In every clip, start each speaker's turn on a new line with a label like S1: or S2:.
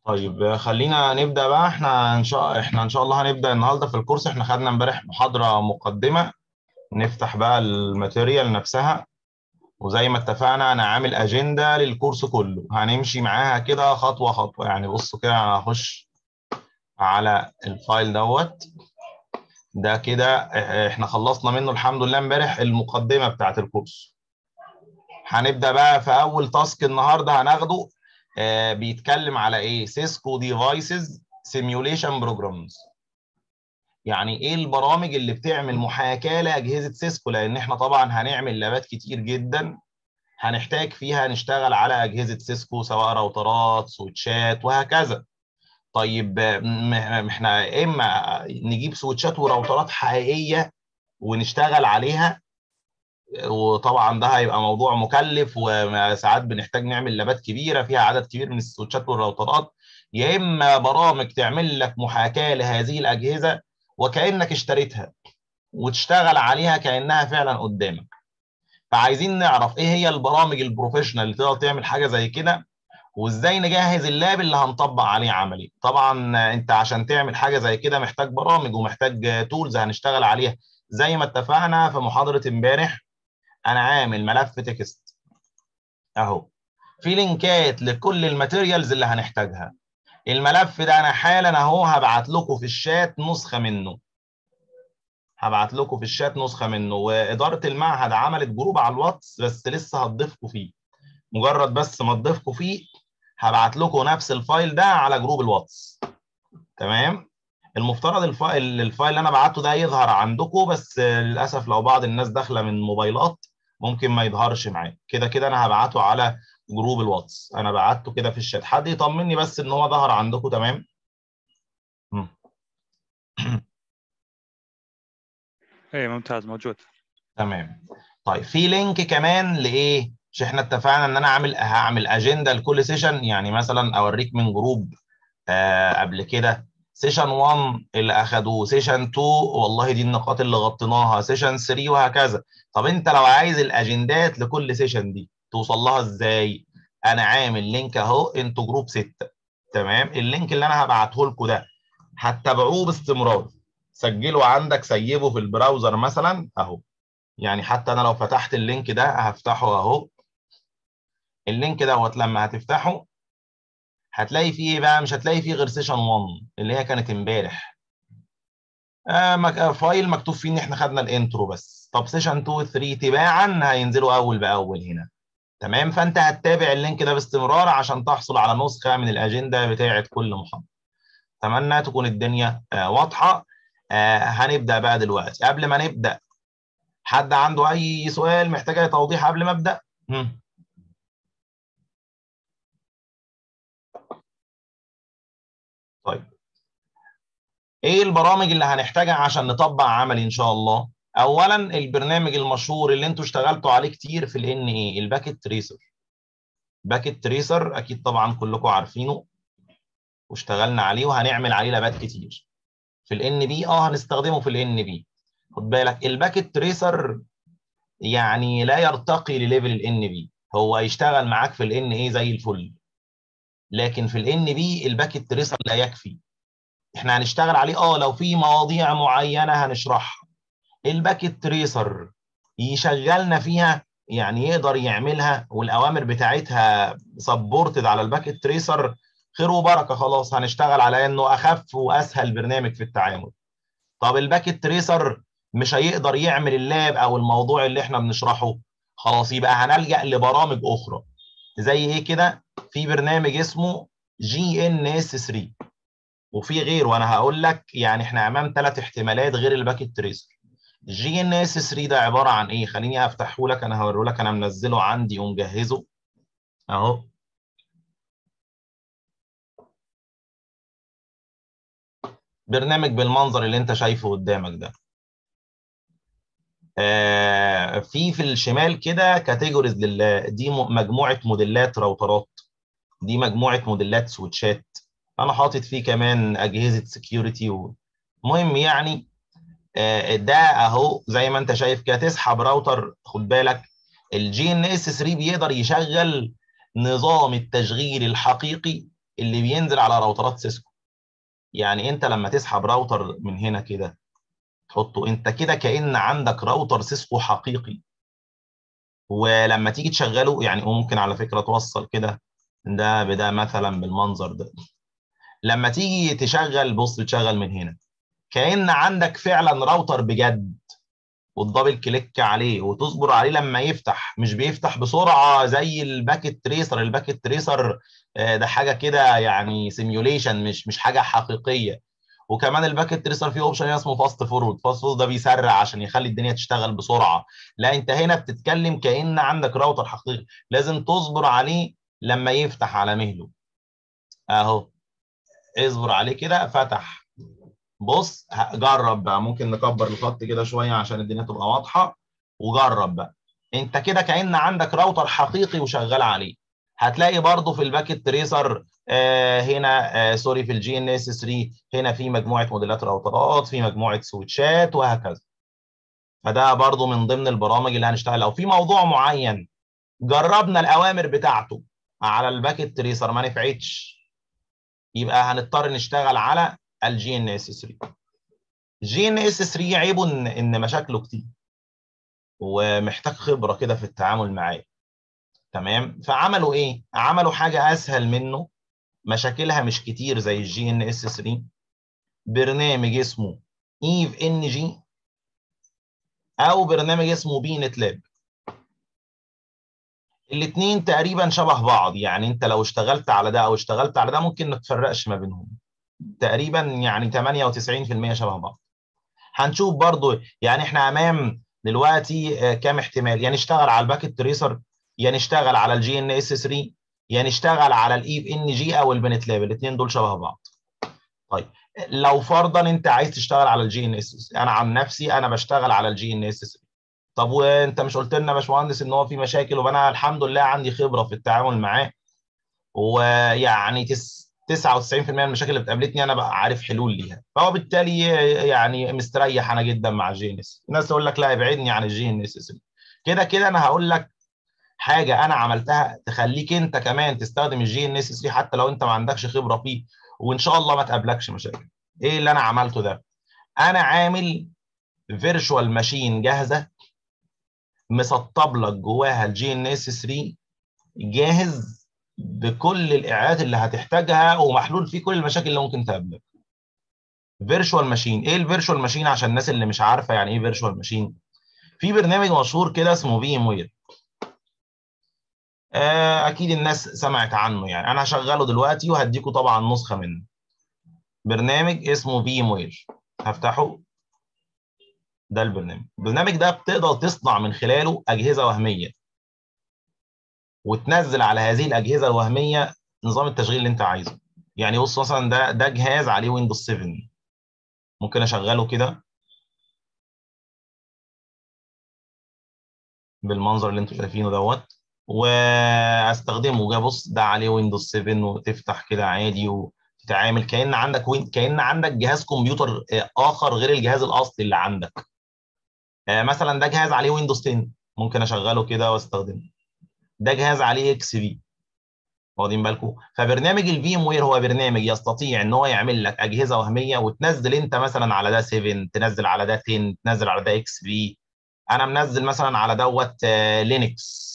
S1: طيب خلينا نبدأ بقى. احنا ان شاء الله هنبدأ النهارده في الكورس. احنا خدنا امبارح محاضرة مقدمة. نفتح بقى الماتيريال نفسها، وزي ما اتفقنا انا عامل اجندة للكورس كله هنمشي معاها كده خطوة خطوة. يعني بصوا كده، انا هخش على الفايل ده كده. احنا خلصنا منه الحمد لله امبارح المقدمة بتاعت الكورس. هنبدأ بقى في اول تاسك النهارده هناخده. بيتكلم على ايه؟ سيسكو ديفايسز سيميوليشن بروجرامز. يعني ايه البرامج اللي بتعمل محاكاة لأجهزة سيسكو، لان احنا طبعا هنعمل لابات كتير جدا هنحتاج فيها نشتغل على أجهزة سيسكو، سواء راوترات سويتشات وهكذا. طيب احنا اما نجيب سويتشات وراوترات حقيقية ونشتغل عليها، وطبعا ده هيبقى موضوع مكلف وساعات بنحتاج نعمل لابات كبيرة فيها عدد كبير من السويتشات والراوترات. يا اما برامج تعمل لك محاكاة لهذه الأجهزة وكأنك اشتريتها وتشتغل عليها كأنها فعلا قدامك. فعايزين نعرف ايه هي البرامج البروفيشنال اللي تقدر تعمل حاجة زي كده، وازاي نجهز اللاب اللي هنطبق عليه عملي. طبعا انت عشان تعمل حاجة زي كده محتاج برامج ومحتاج تولز هنشتغل عليها. زي ما اتفقنا في محاضرة امبارح، انا عامل ملف تكست اهو، في لينكات لكل الماتيريالز اللي هنحتاجها. الملف ده انا حالا اهو هبعت لكم في الشات نسخة منه. وإدارة المعهد عملت جروب على الواتس بس لسه هتضيفكم فيه. مجرد بس ما تضيفكم فيه هبعت لكم نفس الفايل ده على جروب الواتس. تمام. المفترض الفايل اللي انا بعته ده يظهر عندكم، بس للاسف لو بعض الناس داخله من موبايلات ممكن ما يظهرش معايا. كده كده انا هبعته على جروب الواتس، انا بعته كده في الشات. حد يطمني بس ان هو ظهر عندكم. تمام. مم.
S2: ايه ممتاز موجود.
S1: تمام. طيب في لينك كمان لايه؟ مش احنا اتفقنا ان انا هعمل اجنده لكل سيشن؟ يعني مثلا اوريك من جروب قبل كده سيشن 1 اللي اخدوه، سيشن 2 والله دي النقاط اللي غطيناها، سيشن 3 وهكذا. طب انت لو عايز الاجندات لكل سيشن دي توصل لها ازاي؟ انا عامل لينك اهو، انتوا جروب 6. تمام. اللينك اللي انا هبعته لكم ده هتتابعوه باستمرار. سجله عندك، سيبه في البراوزر مثلا اهو. يعني حتى انا لو فتحت اللينك ده هفتحه اهو. اللينك دوت لما هتفتحه هتلاقي فيه ايه بقى؟ مش هتلاقي فيه غير سيشن 1 اللي هي كانت امبارح. فايل مكتوب فيه ان احنا خدنا الانترو بس. طب سيشن 2 و 3 تباعا هينزلوا اول باول هنا. تمام. فانت هتتابع اللينك ده باستمرار عشان تحصل على نسخه من الاجنده بتاعه كل محاضره. اتمنى تكون الدنيا واضحه. هنبدا بقى دلوقتي. قبل ما نبدا، حد عنده اي سؤال محتاج اي توضيح قبل ما ابدا؟ طيب، ايه البرامج اللي هنحتاجها عشان نطبق عملي ان شاء الله؟ اولا البرنامج المشهور اللي انتوا اشتغلتوا عليه كتير في الان ايه، الباكيت تريسر. باكيت تريسر اكيد طبعا كلكم عارفينه واشتغلنا عليه وهنعمل عليه لابات كتير. في الان بي هنستخدمه في الان بي. خد بالك الباكيت تريسر يعني لا يرتقي لليفل الان بي. هو يشتغل معاك في الان ايه زي الفل، لكن في الان بي الباكيت تريسر لا يكفي. احنا هنشتغل عليه لو في مواضيع معينه هنشرحها. الباكيت تريسر يشغلنا فيها، يعني يقدر يعملها والاوامر بتاعتها سبورتد على الباكيت تريسر. خير وبركه، خلاص هنشتغل على انه اخف واسهل برنامج في التعامل. طب الباكيت تريسر مش هيقدر يعمل اللاب او الموضوع اللي احنا بنشرحه، خلاص يبقى هنلجأ لبرامج اخرى. زي ايه كده؟ في برنامج اسمه جي ان اس 3، وفي غيره وانا هقول لك. يعني احنا امام 3 احتمالات غير الباكيت تريسر. الجي ان اس 3 ده عباره عن ايه؟ خليني افتحه لك، انا هوريه لك، انا منزله عندي ومجهزه اهو. برنامج بالمنظر اللي انت شايفه قدامك ده. في الشمال كده كاتيجوريز دي مجموعه موديلات راوترات، دي مجموعه موديلات سويتشات. انا حاطط فيه كمان اجهزه سكيورتي مهم يعني. ده اهو زي ما انت شايف كده، تسحب راوتر. خد بالك الجي ان اس 3 بيقدر يشغل نظام التشغيل الحقيقي اللي بينزل على راوترات سيسكو. يعني انت لما تسحب راوتر من هنا كده تحطه، انت كده كأن عندك راوتر سيسكو حقيقي، ولما تيجي تشغله يعني ممكن على فكرة توصل كده ده بده مثلا بالمنظر ده. لما تيجي تشغل، بص تشغل من هنا كأن عندك فعلا راوتر بجد، وتدبل كليك عليه وتصبر عليه لما يفتح. مش بيفتح بسرعة زي الباكيت تريسر. الباكيت تريسر ده حاجة كده يعني سيميوليشن، مش حاجة حقيقية. وكمان الباكيت تريسر فيه اوبشن اسمه فاست فورورد. فاست فورورد ده بيسرع عشان يخلي الدنيا تشتغل بسرعة. لا، انت هنا بتتكلم كأن عندك راوتر حقيقي، لازم تصبر عليه لما يفتح على مهله. اهو اصبر عليه كده فتح. بص جرب بقى، ممكن نكبر الخط كده شويه عشان الدنيا تبقى واضحه. وجرب بقى، انت كده كأن عندك راوتر حقيقي وشغال عليه. هتلاقي برضو في الباكيت تريسر هنا سوري، في الجي ان اس 3 هنا في مجموعه موديلات راوترات، في مجموعه سويتشات وهكذا. فده برضو من ضمن البرامج اللي هنشتغل. لو في موضوع معين جربنا الاوامر بتاعته على الباكيت تريسر ما نفعتش، يبقى هنضطر نشتغل على الجي ان اس 3. جي ان اس 3 عيبه ان مشاكله كتير ومحتاج خبره كده في التعامل معاه. تمام، فعملوا ايه؟ عملوا حاجه اسهل منه، مشاكلها مش كتير زي الجي ان اس 3. برنامج اسمه ايف ان جي، او برنامج اسمه بي نت لاب. الاثنين تقريبا شبه بعض، يعني انت لو اشتغلت على ده او اشتغلت على ده ممكن ما تفرقش ما بينهم. تقريبا يعني 98% شبه بعض. هنشوف برضو يعني احنا امام دلوقتي كام احتمال، يعني نشتغل على الباكيت تريسر، يا نشتغل على الجي ان اس 3، يا نشتغل على الايف ان جي او البنت لاب. الاثنين دول شبه بعض. طيب لو فرضا انت عايز تشتغل على الجي ان اس، انا عن نفسي انا بشتغل على الجي ان اس 3. طب وانت مش قلت لنا يا باشمهندس ان هو في مشاكل؟ وانا الحمد لله عندي خبره في التعامل معاه، ويعني 99% من المشاكل اللي بتقابلتني انا بقى عارف حلول ليها. فهو بالتالي يعني مستريح انا جدا مع الجي ان اس. الناس تقول لك لا ابعدني عن الجي ان اس 3. كده كده انا هقول لك حاجه انا عملتها تخليك انت كمان تستخدم الجي ان اس 3 حتى لو انت ما عندكش خبره فيه، وان شاء الله ما تقابلكش مشاكل. ايه اللي انا عملته ده؟ انا عامل فيرتشوال ماشين جاهزه، مسطب لك جواها الجي ان اس 3 جاهز بكل الاعدادات اللي هتحتاجها، ومحلول فيه كل المشاكل اللي ممكن تقابلك. فيرتشوال ماشين. ايه الفيرتشوال ماشين عشان الناس اللي مش عارفه يعني ايه فيرتشوال ماشين؟ في برنامج مشهور كده اسمه في ام وير. اكيد الناس سمعت عنه، يعني انا هشغله دلوقتي وهديكوا طبعا نسخه منه. برنامج اسمه في ام وير، هفتحه. ده البرنامج ده بتقدر تصنع من خلاله اجهزه وهميه، وتنزل على هذه الاجهزه الوهميه نظام التشغيل اللي انت عايزه. يعني بص مثلا ده جهاز عليه ويندوز 7، ممكن اشغله كده بالمنظر اللي انتوا شايفينه دوت، واستخدمه. جه بص ده عليه ويندوز 7، وتفتح كده عادي وتتعامل كأن عندك جهاز كمبيوتر اخر غير الجهاز الاصلي اللي عندك. مثلا ده جهاز عليه ويندوز 10، ممكن اشغله كده واستخدمه. ده جهاز عليه اكس بي، واخدين بالكم؟ فبرنامج الفي ام وير هو برنامج يستطيع ان هو يعمل لك اجهزه وهميه، وتنزل انت مثلا على ده 7، تنزل على ده 10، تنزل على ده اكس بي. انا منزل مثلا على دوت لينكس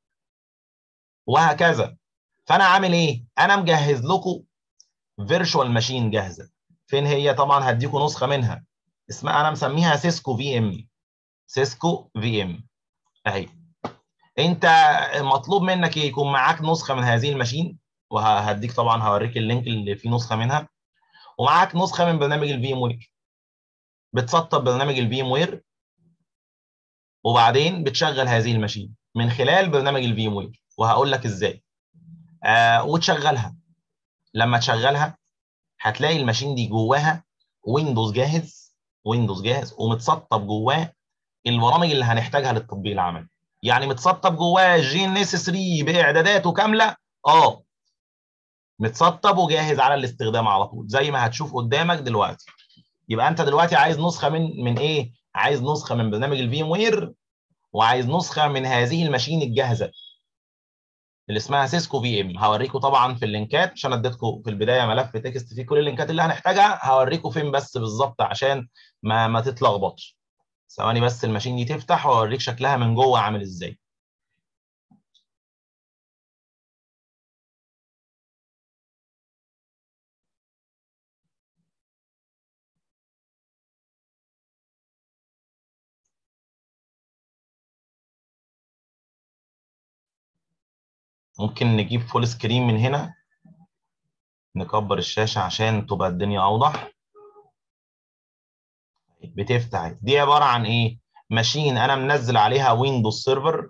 S1: وهكذا. فانا عامل ايه؟ انا مجهز لكم فيرتشوال ماشين جاهزه. فين هي؟ طبعا هديكم نسخه منها، اسمها انا مسميها سيسكو في ام. سيسكو في ام اهي. انت مطلوب منك ايه؟ يكون معاك نسخه من هذه الماشين، وهديك طبعا هوريك اللينك اللي فيه نسخه منها، ومعاك نسخه من برنامج الفي ام وير. بتسطب برنامج الفي ام وير، وبعدين بتشغل هذه الماشين من خلال برنامج الفي ام وير، وهقول لك ازاي. وتشغلها. لما تشغلها هتلاقي الماشين دي جواها ويندوز جاهز. ويندوز جاهز ومتسطب جواه البرامج اللي هنحتاجها للتطبيق العملي. يعني متسطب جواه جي ان اس 3 باعداداته كامله. اه، متسطب وجاهز على الاستخدام على طول زي ما هتشوف قدامك دلوقتي. يبقى انت دلوقتي عايز نسخه من ايه؟ عايز نسخه من برنامج الفي ام وير، وعايز نسخه من هذه الماشين الجاهزه. اللي اسمها سيسكو في ام. هوريكم طبعا في اللينكات، عشان اديتكم في البدايه ملف تكست فيه كل اللينكات اللي هنحتاجها، هوريكم فين بس بالظبط عشان ما تتلخبطش. ثواني بس الماشين دي تفتح واوريك شكلها من جوه عامل ازاي. ممكن نجيب فول سكرين من هنا، نكبر الشاشه عشان تبقى الدنيا اوضح. بتفتح دي عباره عن ايه؟ ماشين انا منزل عليها ويندوز سيرفر،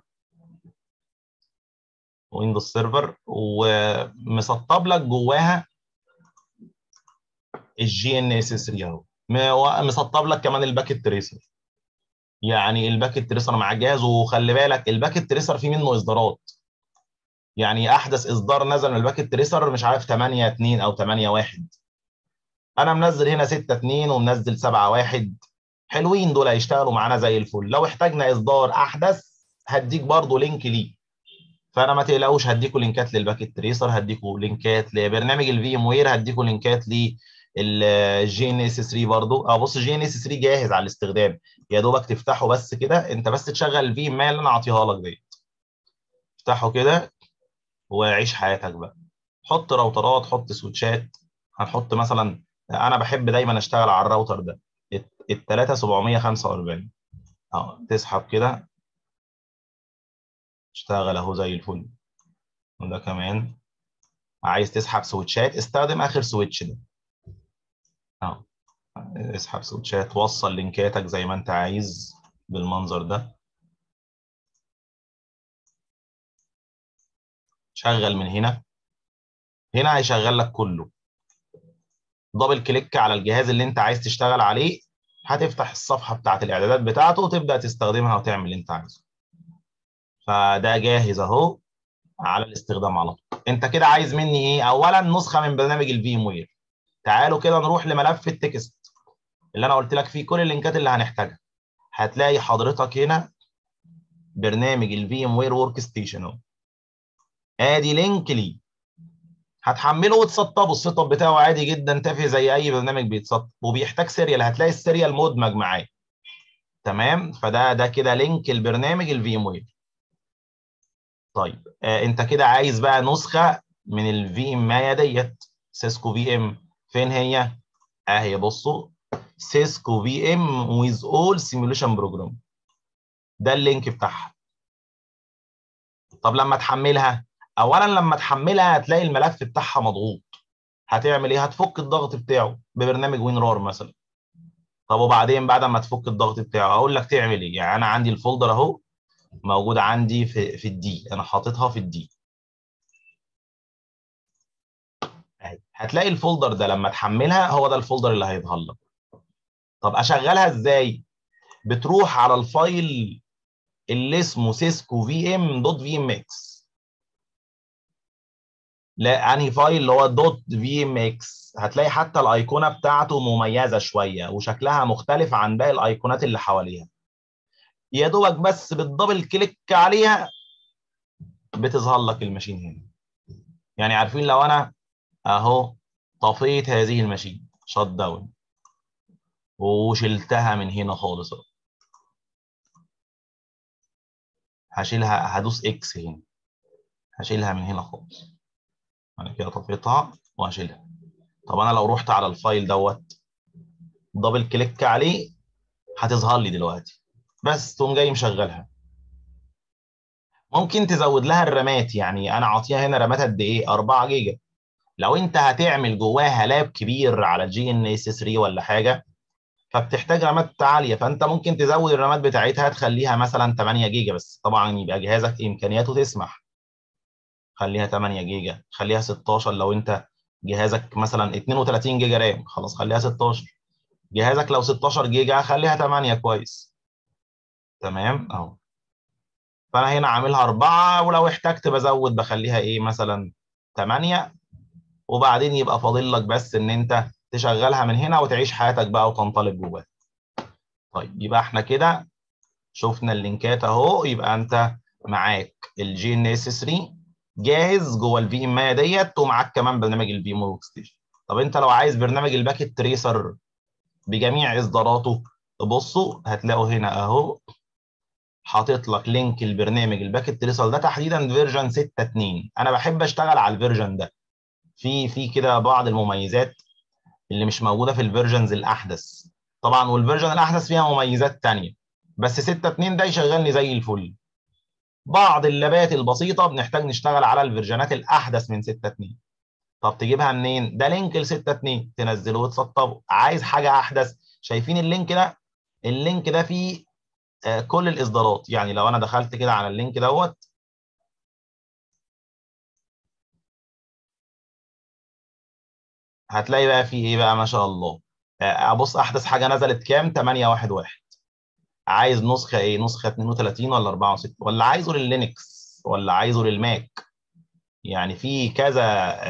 S1: ومسطب لك جواها الجي ان اس 3 اهو. مسطب لك كمان الباكيت تريسر. يعني الباكيت تريسر مع الجهاز، وخلي بالك الباكيت تريسر فيه منه اصدارات. يعني احدث اصدار نزل من الباكيت تريسر مش عارف 8.2 او 8.1. انا منزل هنا 6.2 ومنزل 7.1. حلوين دول، هيشتغلوا معانا زي الفل. لو احتاجنا اصدار احدث هديك برضو لينك ليه، فانا ما تقلقوش، هديكوا لينكات للباكيت تريسر، هديكوا لينكات لبرنامج الفي ام وير، هديكوا لينكات للجي ان اس 3 برضو. اه بص، الجي ان اس 3 جاهز على الاستخدام، يا دوبك تفتحه بس كده، انت بس تشغل الفي ام اللي انا اعطيها لك دي، افتحه كده وعيش حياتك بقى. حط راوترات، حط سويتشات. هنحط مثلا، انا بحب دايما اشتغل على الراوتر ده، ال 3745. اه تسحب كده، اشتغل اهو زي الفل. وده كمان، عايز تسحب سويتشات استخدم اخر سويتش ده. اه اسحب سويتشات، وصل لينكاتك زي ما انت عايز بالمنظر ده. شغل من هنا، هنا هيشغل لك كله. دبل كليك على الجهاز اللي انت عايز تشتغل عليه، هتفتح الصفحة بتاعت الاعدادات بتاعته وتبدأ تستخدمها وتعمل اللي انت عايزه. فده جاهز اهو على الاستخدام على طول. انت كده عايز مني ايه؟ اولا نسخة من برنامج الفي ام وير. تعالوا كده نروح لملف التكست اللي انا قلت لك فيه كل اللينكات اللي هنحتاجها. هتلاقي حضرتك هنا برنامج الفي ام وير ورك ستيشن اهو، ادي لينك ليه. هتحمله وتسطبه، السيت اب بتاعه عادي جدا تافه زي اي برنامج بيتسطب، وبيحتاج سيريال، هتلاقي السيريال مدمج معاه. تمام، فده كده لينك البرنامج الفي ام وير. طيب انت كده عايز بقى نسخه من الفي ام مايا ديت، سيسكو في ام. فين هي؟ اهي بصوا، سيسكو في ام ويز اول سيموليشن بروجرام، ده اللينك بتاعها. طب لما تحملها، اولا لما تحملها هتلاقي الملف بتاعها مضغوط. هتعمل ايه؟ هتفك الضغط بتاعه ببرنامج وين رار مثلا. طب وبعدين بعد ما تفك الضغط بتاعه اقول لك تعمل ايه؟ يعني انا عندي الفولدر اهو موجود عندي في الدي، انا حاططها في الدي اهي. هتلاقي الفولدر ده لما تحملها هو ده الفولدر اللي هيظهر لك. طب اشغلها ازاي؟ بتروح على الفايل اللي اسمه سيسكو في ام دوت في ام اكس. لا انهي فايل؟ اللي هو دوت في ام اكس. هتلاقي حتى الايقونه بتاعته مميزه شويه وشكلها مختلف عن باقي الايقونات اللي حواليها. يا دوبك بس بالدبل كليك عليها بتظهر لك الماشين هنا. يعني عارفين لو انا اهو طفيت هذه الماشين شات داون وشلتها من هنا خالص اهو، هشيلها، هدوس اكس هنا، هشيلها من هنا خالص. انا كده طفيتها وهشيلها. طب انا لو رحت على الفايل دوت دبل كليك عليه هتظهر لي دلوقتي، بس تقوم جاي مشغلها. ممكن تزود لها الرامات، يعني انا عاطيها هنا رامات قد ايه؟ 4 جيجا. لو انت هتعمل جواها لاب كبير على الجي ان اس 3 ولا حاجه فبتحتاج رامات عاليه، فانت ممكن تزود الرامات بتاعتها تخليها مثلا 8 جيجا، بس طبعا يبقى جهازك امكانياته تسمح. خليها 8 جيجا، خليها 16. لو انت جهازك مثلا 32 جيجا رام خلاص خليها 16. جهازك لو 16 جيجا خليها 8 كويس. تمام اهو. فانا هنا عاملها 4، ولو احتجت بزود بخليها ايه مثلا 8. وبعدين يبقى فاضل لك بس ان انت تشغلها من هنا وتعيش حياتك بقى وتنطلق جواها. طيب يبقى احنا كده شفنا اللينكات اهو. يبقى انت معاك الجي ان اس 3 جاهز جوه الفي ام اي ديت، ومعاك كمان برنامج الفي ام ورك ستيشن. طب انت لو عايز برنامج الباكيت تريسر بجميع اصداراته، تبصوا هتلاقوا هنا اهو حاطط لك لينك البرنامج الباكيت تريسر ده، تحديدا فيرجن 6.2. انا بحب اشتغل على الفيرجن ده، في كده بعض المميزات اللي مش موجوده في الفيرجنز الاحدث طبعا، والفيرجن الاحدث فيها مميزات تانية، بس 6.2 ده يشغلني زي الفل. بعض اللابات البسيطه بنحتاج نشتغل على الفيرجنات الاحدث من 6.2. طب تجيبها منين؟ ده لينك ل 6.2 تنزله وتسطبه. عايز حاجه احدث، شايفين اللينك ده؟ اللينك ده فيه كل الاصدارات. يعني لو انا دخلت كده على اللينك دوت، هتلاقي بقى فيه ايه بقى؟ ما شاء الله. ابص احدث حاجه نزلت كام؟ 8.1.1. عايز نسخه ايه؟ نسخه 32 ولا 64 ولا عايزه لللينكس ولا عايزه للماك؟ يعني في كذا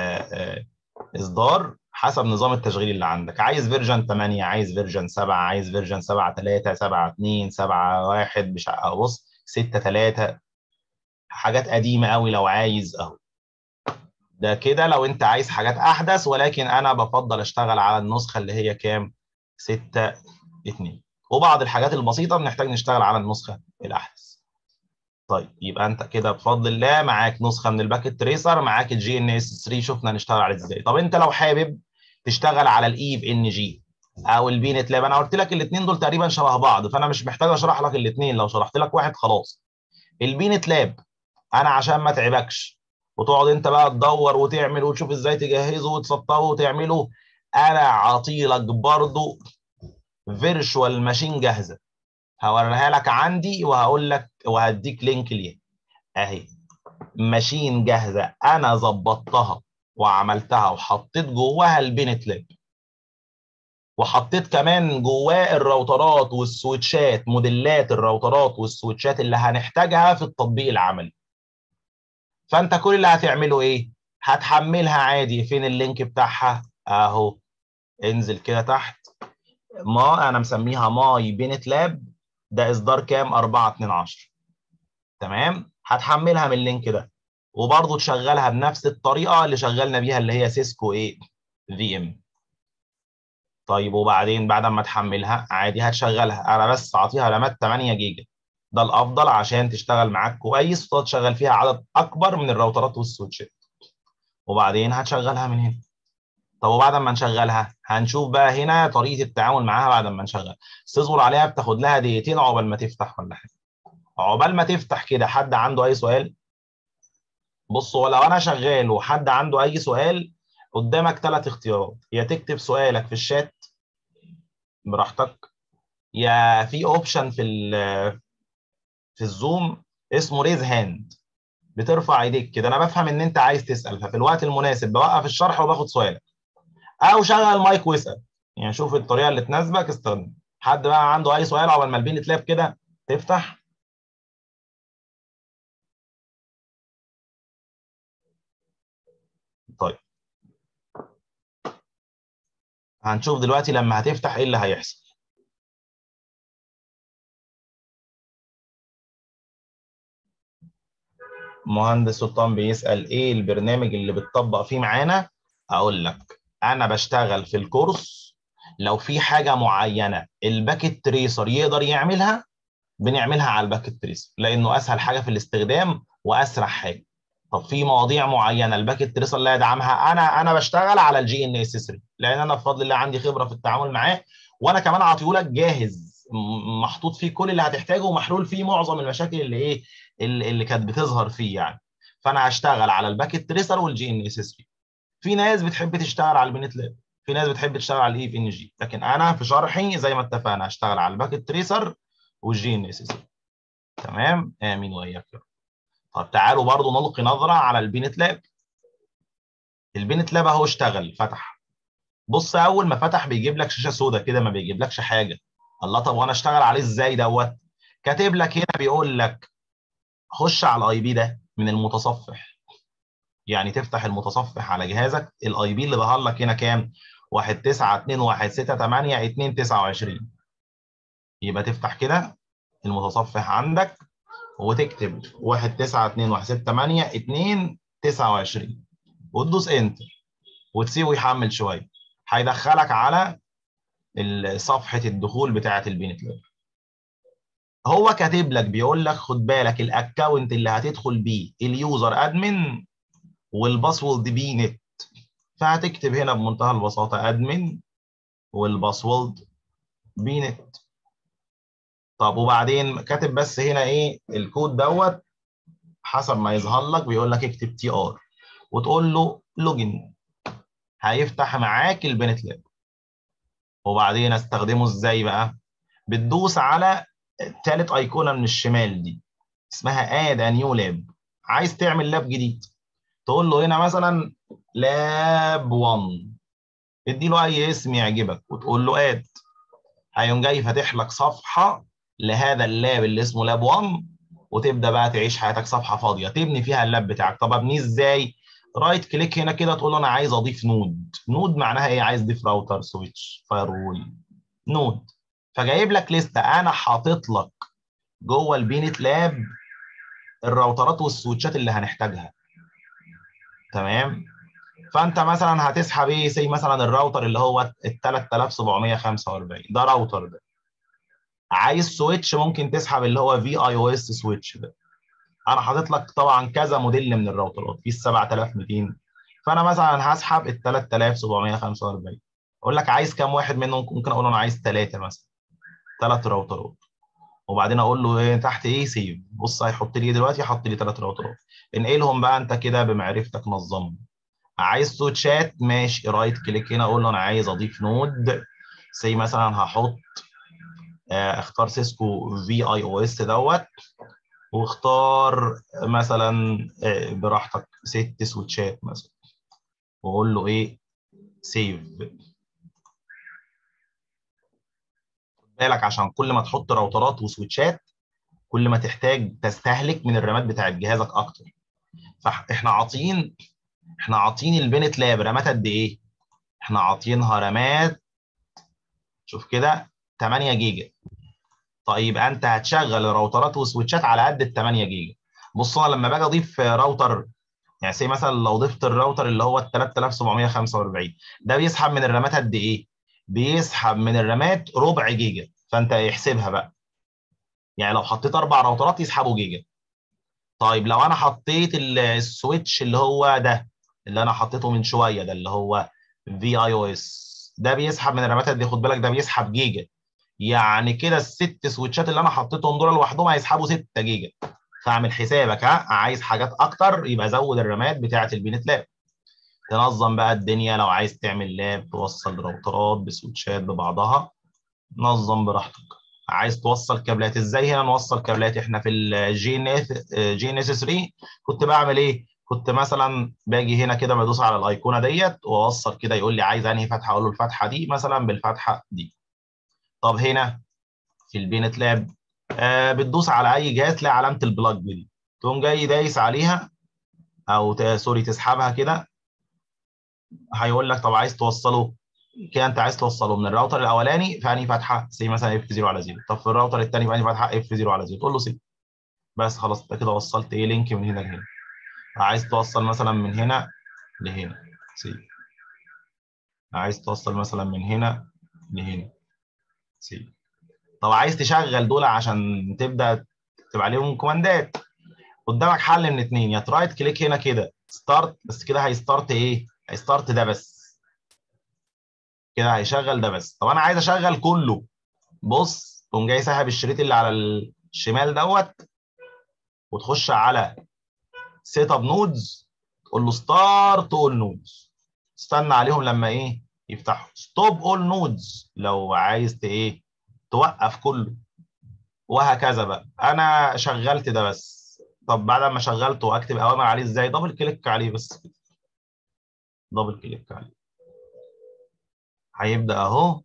S1: اصدار حسب نظام التشغيل اللي عندك. عايز فيرجن 8، عايز فيرجن 7، عايز فيرجن 7.3، 7.2، 7.1، مش بص 6.3، حاجات قديمه قوي لو عايز اهو. ده كده لو انت عايز حاجات احدث، ولكن انا بفضل اشتغل على النسخه اللي هي كام؟ 6.2. وبعض الحاجات البسيطه بنحتاج نشتغل على النسخه الاحدث. طيب يبقى انت كده بفضل الله معاك نسخه من الباكيت تريسر، معاك الجي ان اس 3، شفنا نشتغل عليه ازاي. طب انت لو حابب تشتغل على الايف ان جي او البينت لاب، انا قلت لك الاثنين دول تقريبا شبه بعض، فانا مش محتاج اشرح لك الاثنين، لو شرحت لك واحد خلاص. البينت لاب انا عشان ما تعبكش وتقعد انت بقى تدور وتعمل وتشوف ازاي تجهزه وتسطبه وتعمله، انا عاطيلك برضو فيرتشوال ماشين جاهزه، هوريها لك عندي وهقول لك وهديك لينك ليها اهي. ماشين جاهزه انا ظبطتها وعملتها وحطيت جواها البينت لاب، وحطيت كمان جواه الراوترات والسويتشات، موديلات الراوترات والسويتشات اللي هنحتاجها في التطبيق العملي. فانت كل اللي هتعمله ايه؟ هتحملها عادي. فين اللينك بتاعها؟ اهو، انزل كده تحت. ما انا مسميها ماي بينت لاب، ده اصدار كام؟ 4.2.10. تمام، هتحملها من اللينك ده وبرضه تشغلها بنفس الطريقه اللي شغلنا بيها اللي هي سيسكو ايه؟ في ام. طيب وبعدين بعد ما تحملها عادي هتشغلها، انا بس اعطيها رامات 8 جيجا، ده الافضل عشان تشتغل معاك كويس وتشغل فيها عدد اكبر من الراوترات والسويتشات. وبعدين هتشغلها من هنا. طب وبعد ما نشغلها هنشوف بقى هنا طريقه التعامل معاها. بعد ما نشغل تصبر عليها، بتاخد لها دقيقتين عقبال ما تفتح ولا حاجه. عقبال ما تفتح كده، حد عنده اي سؤال؟ بص، هو لو انا شغال وحد عنده اي سؤال، قدامك 3 اختيارات: يا تكتب سؤالك في الشات براحتك، يا في اوبشن في الزوم اسمه ريز هاند، بترفع ايديك كده، انا بفهم ان انت عايز تسال، ففي الوقت المناسب بوقف الشرح وباخد سؤالك. او شغل المايك واسال، يعني شوف الطريقه اللي تناسبك استخدم. حد بقى عنده اي سؤال عقبال ما البين تلاب كده تفتح؟ طيب هنشوف دلوقتي لما هتفتح ايه اللي هيحصل. مهندس سلطان بيسأل ايه البرنامج اللي بتطبق فيه معانا. اقول لك، انا بشتغل في الكورس لو في حاجه معينه الباكيت تريسر يقدر يعملها بنعملها على الباكيت تريسر، لانه اسهل حاجه في الاستخدام واسرع حاجه. طب في مواضيع معينه الباكيت تريسر لا يدعمها، انا بشتغل على الجي ان اس 3، لان انا بفضل الله عندي خبره في التعامل معاه، وانا كمان عاطيهولك جاهز محطوط فيه كل اللي هتحتاجه ومحلول فيه معظم المشاكل اللي ايه اللي كانت بتظهر فيه يعني. فانا هشتغل على الباكيت تريسر والجي ان اس 3. في ناس بتحب تشتغل على البنت لاب، في ناس بتحب تشتغل على الاي في ان جي، لكن انا في شرحي زي ما اتفقنا هشتغل على الباكيت تريسر والجي ان اس 3. تمام، امين واياك يا رب. طب تعالوا برضو نلقي نظره على البينت لاب. البينت لاب اهو اشتغل فتح. بص، اول ما فتح بيجيب لك شاشه سوداء كده، ما بيجيبلكش حاجه. الله، طب وانا اشتغل عليه ازاي دوت؟ كاتب لك هنا بيقول لك خش على الاي بي ده من المتصفح. يعني تفتح المتصفح على جهازك، الاي بي اللي ظهر لك هنا كام؟ 192.168.2.29. يبقى تفتح كده المتصفح عندك وتكتب 192.168.2.29. 29 وتدوس انتر وتسيبه يحمل شويه، هيدخلك على صفحه الدخول بتاعه البينت لاب. هو كاتب لك بيقول لك خد بالك الاكونت اللي هتدخل بيه اليوزر ادمن والباسورد بينت، فهتكتب هنا بمنتهى البساطه ادمن والباسورد بينت. طب وبعدين كاتب بس هنا ايه الكود دوت حسب ما يظهر لك، بيقول لك اكتب تي ار وتقول له لوجن، هيفتح معاك البينت لاب. وبعدين استخدمه ازاي بقى؟ بتدوس على ثالث ايقونه من الشمال دي اسمها اد نيو لاب، عايز تعمل لاب جديد تقول له هنا مثلا لاب 1، ادي له اي اسم يعجبك وتقول له اد، هيقوم جاي فاتح لك صفحه لهذا اللاب اللي اسمه لاب 1، وتبدا بقى تعيش حياتك صفحه فاضيه تبني فيها اللاب بتاعك. طب ابنيه ازاي؟ رايت كليك هنا كده تقول له انا عايز اضيف نود. نود معناها ايه؟ عايز اضيف راوتر سويتش فايرول نود. فجايب لك لسته انا حاطط لك جوه البينت لاب الراوترات والسويتشات اللي هنحتاجها. تمام. فانت مثلا هتسحب ايه؟ زي مثلا الراوتر اللي هو ال 3745 ده راوتر ده. عايز سويتش ممكن تسحب اللي هو في اي او اس سويتش ده. انا حاطط لك طبعا كذا موديل من الراوترات في ال 7200، فانا مثلا هسحب ال 3745. اقول لك عايز كام واحد منهم؟ ممكن اقول له انا عايز ثلاثه مثلا، ثلاث راوترات. وبعدين اقول له إيه تحت ايه سيف. بص هيحط لي دلوقتي، حط لي ثلاث راوترات. انقلهم بقى انت كده بمعرفتك نظمهم. عايز سويتشات ماشي، رايت كليك هنا اقول له انا عايز اضيف نود. زي مثلا هحط اختار سيسكو في اي او اس دوت، واختار مثلا براحتك 6 سويتشات مثلا، واقول له ايه سيف. بالك عشان كل ما تحط راوترات وسويتشات كل ما تحتاج تستهلك من الرامات بتاعت جهازك اكتر. احنا عاطين البينت لاب رامات قد ايه؟ احنا عاطينها رامات شوف كده 8 جيجا. طيب انت هتشغل راوترات وسويتشات على قد ال 8 جيجا. بص انا لما باجي اضيف راوتر، يعني زي مثلا لو ضفت الراوتر اللي هو ال 3745 ده بيسحب من الرامات قد ايه؟ بيسحب من الرامات ربع جيجا. فانت احسبها بقى، يعني لو حطيت 4 راوترات يسحبوا جيجا. طيب لو انا حطيت السويتش اللي هو ده اللي انا حطيته من شويه ده اللي هو في اي او اس ده بيسحب من الرامات قد ايه؟ خد بالك ده بيسحب جيجا. يعني كده ال6 سويتشات اللي انا حطيتهم دول لوحدهم هيسحبوا 6 جيجا. فاعمل حسابك، ها عايز حاجات اكتر يبقى زود الرامات بتاعه البينت لاب. تنظم بقى الدنيا، لو عايز تعمل لاب توصل راوترات بسويتشات ببعضها نظم براحتك. عايز توصل كابلات ازاي؟ هنا نوصل كابلات احنا في الجي ان اس 3 كنت بعمل ايه؟ كنت مثلا باجي هنا كده بدوس على الايقونه ديت واوصل كده، يقول لي عايز انهي فتحه، اقول له الفتحه دي مثلا بالفتحه دي. طب هنا في البينت لاب بتدوس على اي جهاز تلاقي علامه البلاج دي، تقوم جاي دايس عليها او سوري تسحبها كده. هيقول لك طب عايز توصله كده، انت عايز توصله من الراوتر الاولاني في انهي فتحه؟ زي مثلا اف 0 على 0. طب في الراوتر الثاني في انهي فتحه؟ اف 0 على 0. تقول له سي. بس خلاص انت كده وصلت ايه لينك من هنا لهنا. عايز توصل مثلا من هنا لهنا سي. عايز توصل مثلا من هنا لهنا سي. طب عايز تشغل دول عشان تبدا تكتب عليهم كوماندات. قدامك حل من اتنين، يا ترايت كليك هنا كده ستارت، بس كده هيستارت ايه؟ هيستارت ده بس كده هيشغل ده بس. طب انا عايز اشغل كله. بص تقوم جاي ساحب الشريط اللي على الشمال دوت وتخش على سيت اب نودز، تقول له ستارت اول نودز، استنى عليهم لما ايه يفتحوا. ستوب اول نودز لو عايز ايه توقف كله. وهكذا بقى انا شغلت ده بس. طب بعد ما شغلته اكتب اوامر عليه ازاي؟ دبل كليك عليه بس كده. دبل كليك عليه هيبدا اهو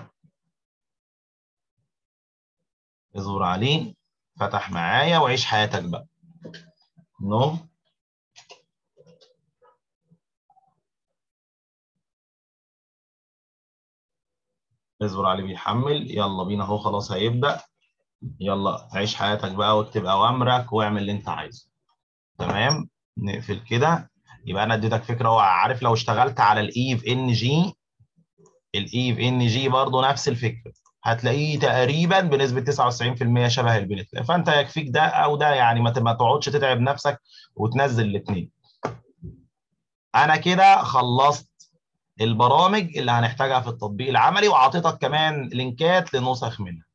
S1: اصبر عليه فتح معايا وعيش حياتك بقى. نو اصبر عليه بيحمل. يلا بينا اهو خلاص هيبدا. يلا عيش حياتك بقى واكتب اوامرك واعمل اللي انت عايزه. تمام. نقفل كده. يبقى انا اديتك فكره، وعارف لو اشتغلت على الاي في ان جي، الاي في ان جي برضه نفس الفكره، هتلاقيه تقريبا بنسبه 99% شبه البنت، فانت يكفيك ده او ده، يعني ما تقعدش تتعب نفسك وتنزل الاثنين. انا كده خلصت البرامج اللي هنحتاجها في التطبيق العملي، واعطيتك كمان لينكات لنسخ منها.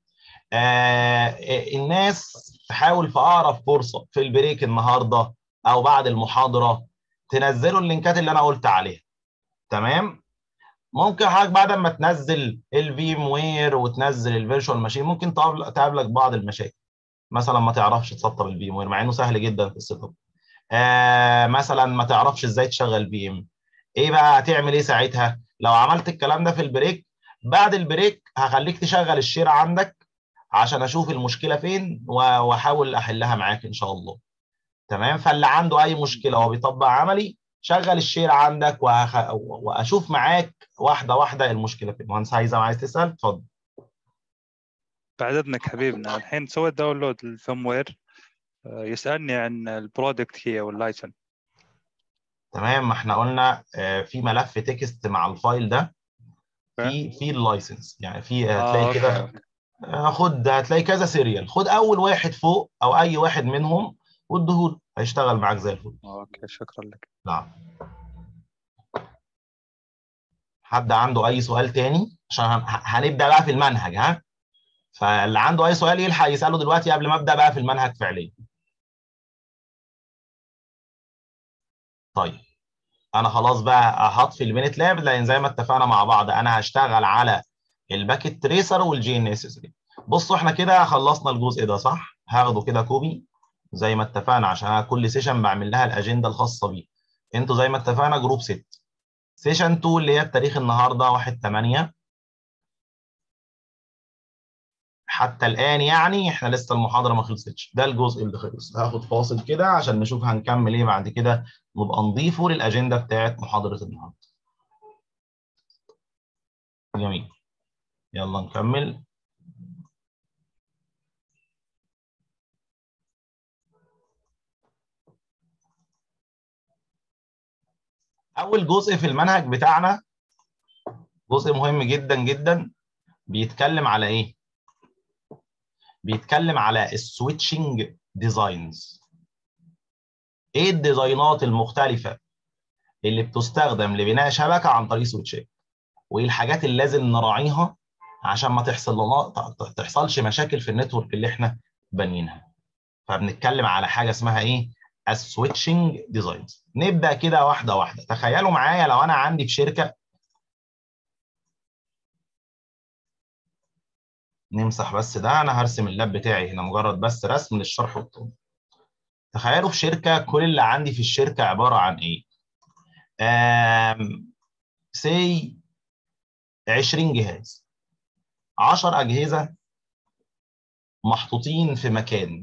S1: الناس تحاول في اقرب فرصه في البريك النهارده او بعد المحاضره تنزلوا اللينكات اللي انا قلت عليها. تمام. ممكن حضرتك بعد ما تنزل الفيم وير وتنزل الفيرتشوال ماشين ممكن تقابلك بعض المشاكل، مثلا ما تعرفش تسطب الفيم وير مع انه سهل جدا في السيت اب. مثلا ما تعرفش ازاي تشغل في ام. ايه بقى هتعمل ايه ساعتها لو عملت الكلام ده في البريك؟ بعد البريك هخليك تشغل الشير عندك عشان اشوف المشكله فين واحاول احلها معاك ان شاء الله. تمام. فاللي عنده اي مشكله وهو بيطبق عملي شغل الشير عندك واشوف معاك واحده واحده المشكله فين. مهندس هيثم عايز تسال؟ اتفضل.
S2: بعد إذنك حبيبنا، الحين سويت داونلود للفيرم وير، يسألني عن البرودكت هي واللايسن.
S1: تمام. ما احنا قلنا في ملف تكست مع الفايل ده، في اللايسنس، يعني في هتلاقي
S2: أوكي.
S1: كده. هتلاقي كذا سيريال، خد اول واحد فوق او اي واحد منهم واديهوله هيشتغل معاك زي الفل.
S2: أوكي، شكرا لك.
S1: نعم. حد عنده اي سؤال تاني؟ عشان هنبدا بقى في المنهج، ها؟ فاللي عنده اي سؤال يلحق يساله دلوقتي قبل ما ابدا بقى في المنهج فعليا. طيب انا خلاص بقى هطفي المينت لاب، لان زي ما اتفقنا مع بعض انا هشتغل على الباكيت تريسر والجي ان اس. بصوا احنا كده خلصنا الجزء ده صح؟ هاخده كده كوبي زي ما اتفقنا، عشان انا كل سيشن بعمل لها الاجنده الخاصه بيه. انتوا زي ما اتفقنا جروب 6، سيشن 2 اللي هي التاريخ النهارده 1/8 حتى الان، يعني احنا لسه المحاضره ما خلصتش، ده الجزء اللي خلص. هاخد فاصل كده عشان نشوف هنكمل ايه بعد كده، نبقى نضيفه للاجنده بتاعت محاضره النهارده. جميل. يلا نكمل. اول جزء في المنهج بتاعنا جزء مهم جدا جدا، بيتكلم على ايه؟ بيتكلم على السويتشنج ديزاينز. ايه الديزاينات المختلفه اللي بتستخدم لبناء شبكه عن طريق سويتشات، وايه الحاجات اللي لازم نراعيها عشان ما تحصلش مشاكل في النتورك اللي احنا بانيينها. فبنتكلم على حاجه اسمها ايه؟ السويتشنج ديزاينز. نبدا كده واحده واحده. تخيلوا معايا لو انا عندي في شركه، نمسح بس ده، انا هرسم اللاب بتاعي هنا مجرد بس رسم للشرح والتوضيح. تخيلوا في شركه كل اللي عندي في الشركه عباره عن ايه؟ سي 20 جهاز، 10 اجهزه محطوطين في مكان،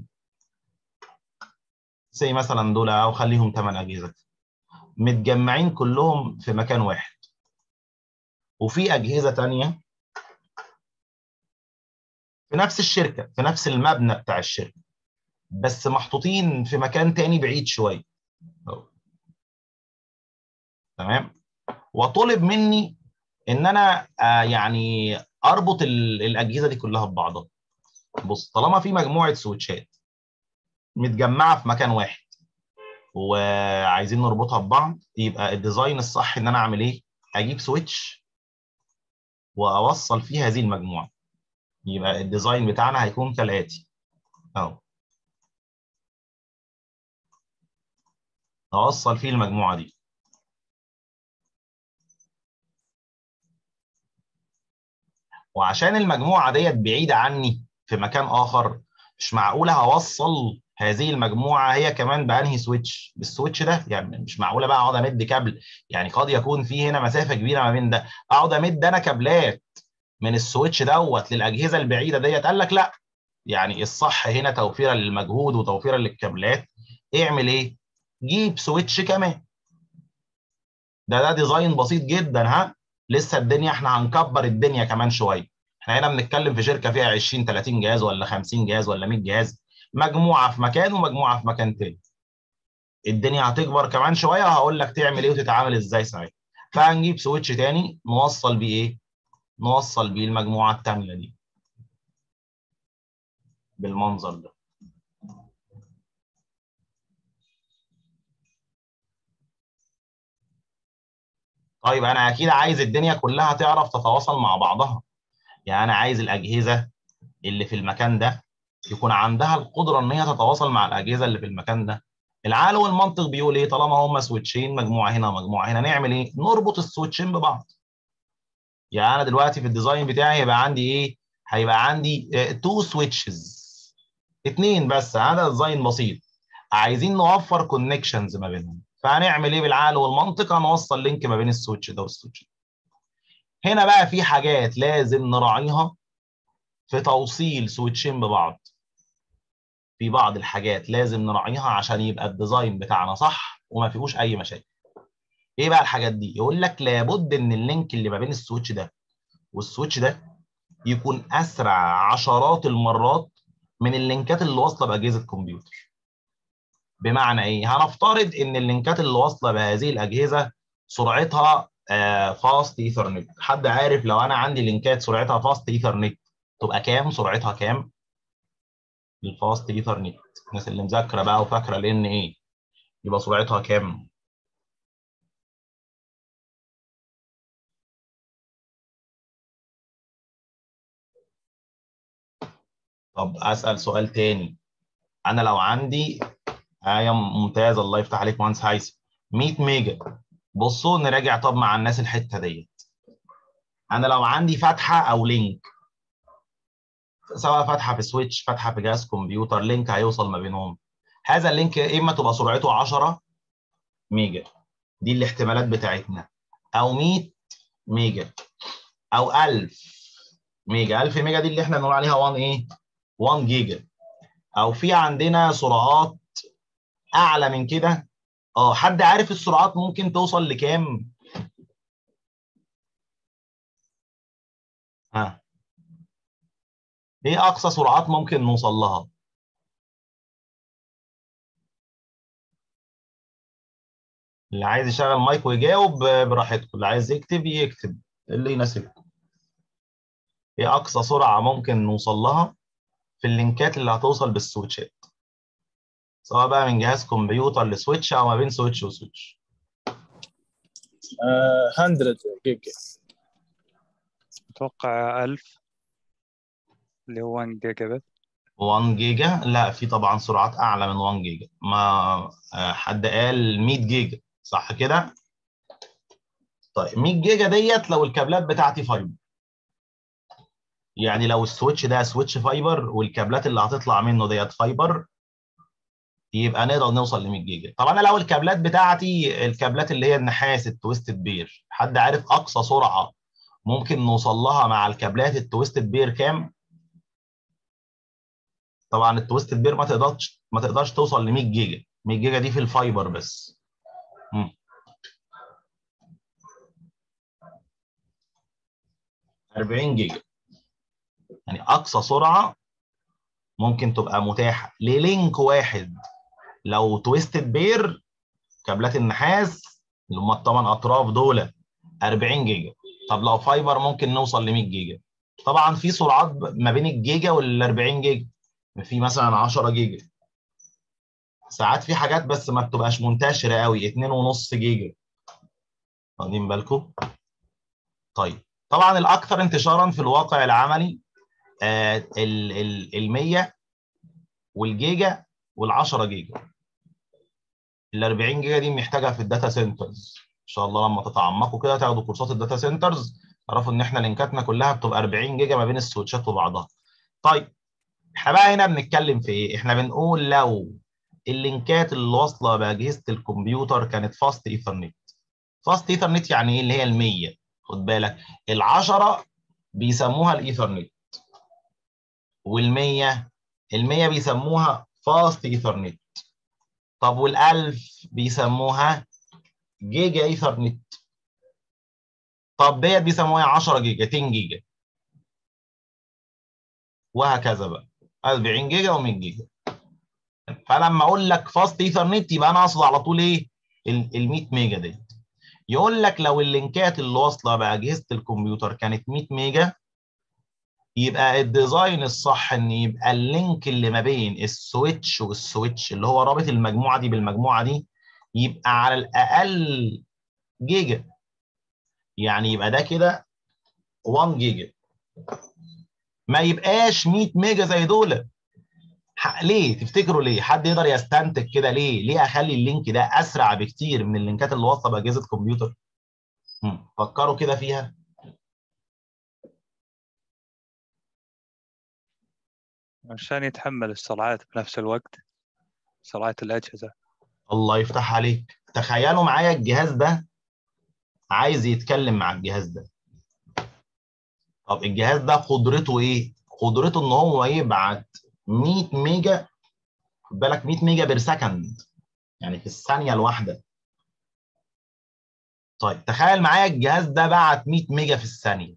S1: سي مثلا دول او خليهم 8 اجهزه متجمعين كلهم في مكان واحد، وفي اجهزه تانية في نفس الشركه في نفس المبنى بتاع الشركه بس محطوطين في مكان تاني بعيد شويه. تمام. وطلب مني ان انا يعني اربط الاجهزه دي كلها ببعضها. بص، طالما في مجموعه سويتشات متجمعه في مكان واحد وعايزين نربطها ببعض، يبقى الديزاين الصح ان انا اعمل ايه؟ اجيب سويتش واوصل فيه هذه المجموعه. يبقى الديزاين بتاعنا هيكون كالاتي اهو، اوصل فيه المجموعه دي. وعشان المجموعه ديت بعيده عني في مكان اخر، مش معقوله هوصل هذه المجموعه هي كمان بانهي سويتش؟ بالسويتش ده. يعني مش معقوله بقى اقعد امد كابل، يعني قد يكون في هنا مسافه كبيره ما بين ده، اقعد امد انا كابلات من السويتش دوت للاجهزه البعيده ديت. قال لك لا، يعني الصح هنا توفيرا للمجهود وتوفيرا للكابلات اعمل ايه؟ جيب سويتش كمان. ده ديزاين بسيط جدا، ها؟ لسه الدنيا احنا هنكبر الدنيا كمان شويه. احنا هنا بنتكلم في شركه فيها 20 30 جهاز ولا 50 جهاز ولا 100 جهاز، مجموعه في مكان ومجموعه في مكان تاني. الدنيا هتكبر كمان شويه وهقول لك تعمل ايه وتتعامل ازاي ساعتها. فهنجيب سويتش تاني نوصل بيه ايه؟ نوصل بيه المجموعه الثانيه دي بالمنظر ده. طيب انا اكيد عايز الدنيا كلها تعرف تتواصل مع بعضها، يعني انا عايز الاجهزه اللي في المكان ده يكون عندها القدره ان هي تتواصل مع الاجهزه اللي في المكان ده. العقل والمنطق بيقول ايه؟ طالما هم سويتشين مجموعه هنا ومجموعه هنا، نعمل ايه؟ نربط السويتشين ببعض. يعني انا دلوقتي في الديزاين بتاعي هيبقى عندي ايه؟ هيبقى عندي تو سويتشز، اتنين بس، هذا ديزاين بسيط. عايزين نوفر كونكشنز ما بينهم، فهنعمل ايه بالعقل والمنطق؟ هنوصل لينك ما بين السويتش ده والسويتش ده. هنا بقى في حاجات لازم نراعيها في توصيل سويتشين ببعض. في بعض الحاجات لازم نراعيها عشان يبقى الديزاين بتاعنا صح وما فيهوش اي مشاكل. ايه بقى الحاجات دي؟ يقول لك لابد ان اللينك اللي ما بين السويتش ده والسويتش ده يكون اسرع عشرات المرات من اللينكات اللي واصله باجهزه كمبيوتر. بمعنى ايه؟ هنفترض ان اللينكات اللي واصله بهذه الاجهزه سرعتها فاست ايثرنت. حد عارف لو انا عندي لينكات سرعتها فاست ايثرنت تبقى كام؟ سرعتها كام؟ الفاست ايثرنت، الناس اللي مذاكره بقى وفاكره لان ايه، يبقى سرعتها كام؟ طب اسال سؤال تاني. انا لو عندي آية ممتازه، الله يفتح عليك مهندس هيثم، 100 ميجا. بصوا نراجع طب مع الناس الحته ديت. انا لو عندي فتحه او لينك، سواء فتحه في سويتش فتحه في جهاز كمبيوتر، لينك هيوصل ما بينهم. هذا اللينك اما تبقى سرعته 10 ميجا، دي الاحتمالات بتاعتنا، او 100 ميجا، او 1000 ميجا. 1000 ميجا دي اللي احنا بنقول عليها 1 ايه؟ 1 جيجا. او في عندنا سرعات اعلى من كده. حد عارف السرعات ممكن توصل لكام؟ ها، ايه اقصى سرعات ممكن نوصل لها؟ اللي عايز يشغل مايك ويجاوب براحتكم، اللي عايز يكتب يكتب اللي يناسبكم. ايه اقصى سرعه ممكن نوصل لها في اللينكات اللي هتوصل بالسويتشات، سواء بقى من جهاز كمبيوتر لسويتش او ما بين سويتش وسويتش؟
S3: 100 جيجا.
S2: اتوقع 1000 اللي هو 1 جيجا بت.
S1: 1 جيجا؟ لا، في طبعا سرعات اعلى من 1 جيجا. ما حد قال 100 جيجا صح كده؟ طيب 100 جيجا ديت لو الكابلات بتاعتي فايبر، يعني لو السويتش ده سويتش فايبر والكابلات اللي هتطلع منه ديت فايبر، يبقى نقدر نوصل ل 100 جيجا. طب انا لو الكابلات بتاعتي الكابلات اللي هي النحاس التويستد بير، حد عارف اقصى سرعه ممكن نوصل لها مع الكابلات التويستد بير كام؟ طبعا التويستد بير ما تقدرش توصل ل 100 جيجا. 100 جيجا دي في الفايبر بس. 40 جيجا، يعني اقصى سرعه ممكن تبقى متاحه للينك واحد لو تويستد بير، كابلات النحاس اللي هم الثمان اطراف دول، 40 جيجا. طب لو فايبر ممكن نوصل ل 100 جيجا. طبعا في سرعات ما بين الجيجا وال 40 جيجا، في مثلا 10 جيجا، ساعات في حاجات بس ما بتبقاش منتشره قوي 2.5 جيجا. واخدين بالكم؟ طيب طبعا الاكثر انتشارا في الواقع العملي ال 100 والجيجا وال 10 جيجا. ال 40 جيجا دي محتاجها في الداتا سنترز. ان شاء الله لما تتعمقوا كده تاخدوا كورسات الداتا سنترز تعرفوا ان احنا لينكاتنا كلها بتبقى 40 جيجا ما بين السويتشات وبعضها. طيب احنا بقى هنا بنتكلم في ايه؟ احنا بنقول لو اللينكات اللي واصله باجهزه الكمبيوتر كانت فاست ايثرنت. فاست ايثرنت يعني ايه؟ اللي هي ال 100. خد بالك، ال 10 بيسموها الايثرنت، وال100 ال100 بيسموها فاست ايثرنت. طب وال1000 بيسموها جيجا ايثرنت. طب ديت بيسموها 10 جيجا، 10 جيجا، وهكذا بقى 40 جيجا و100 جيجا. فلما اقول لك فاست ايثرنت يبقى انا اقصد على طول ايه؟ ال 100 ميجا دي. يقول لك لو اللينكات اللي واصله باجهزه الكمبيوتر كانت 100 ميجا، يبقى الديزاين الصح ان يبقى اللينك اللي ما بين السويتش والسويتش اللي هو رابط المجموعه دي بالمجموعه دي يبقى على الاقل جيجا. يعني يبقى ده كده 1 جيجا، ما يبقاش 100 ميجا زي دول. ليه تفتكروا؟ ليه حد يقدر يستنتج كده؟ ليه اخلي اللينك ده اسرع بكتير من اللينكات اللي واصله باجهزه كمبيوتر؟ فكروا كده فيها.
S2: عشان يتحمل السرعات بنفس الوقت، سرعات الأجهزة.
S1: الله يفتح عليك. تخيلوا معايا الجهاز ده عايز يتكلم مع الجهاز ده. طب الجهاز ده قدرته ايه؟ قدرته ان هو يبعت 100 ميجا. خد بالك 100 ميجا بير سكند، يعني في الثانيه الواحده. طيب تخيل معايا الجهاز ده بعت 100 ميجا في الثانيه.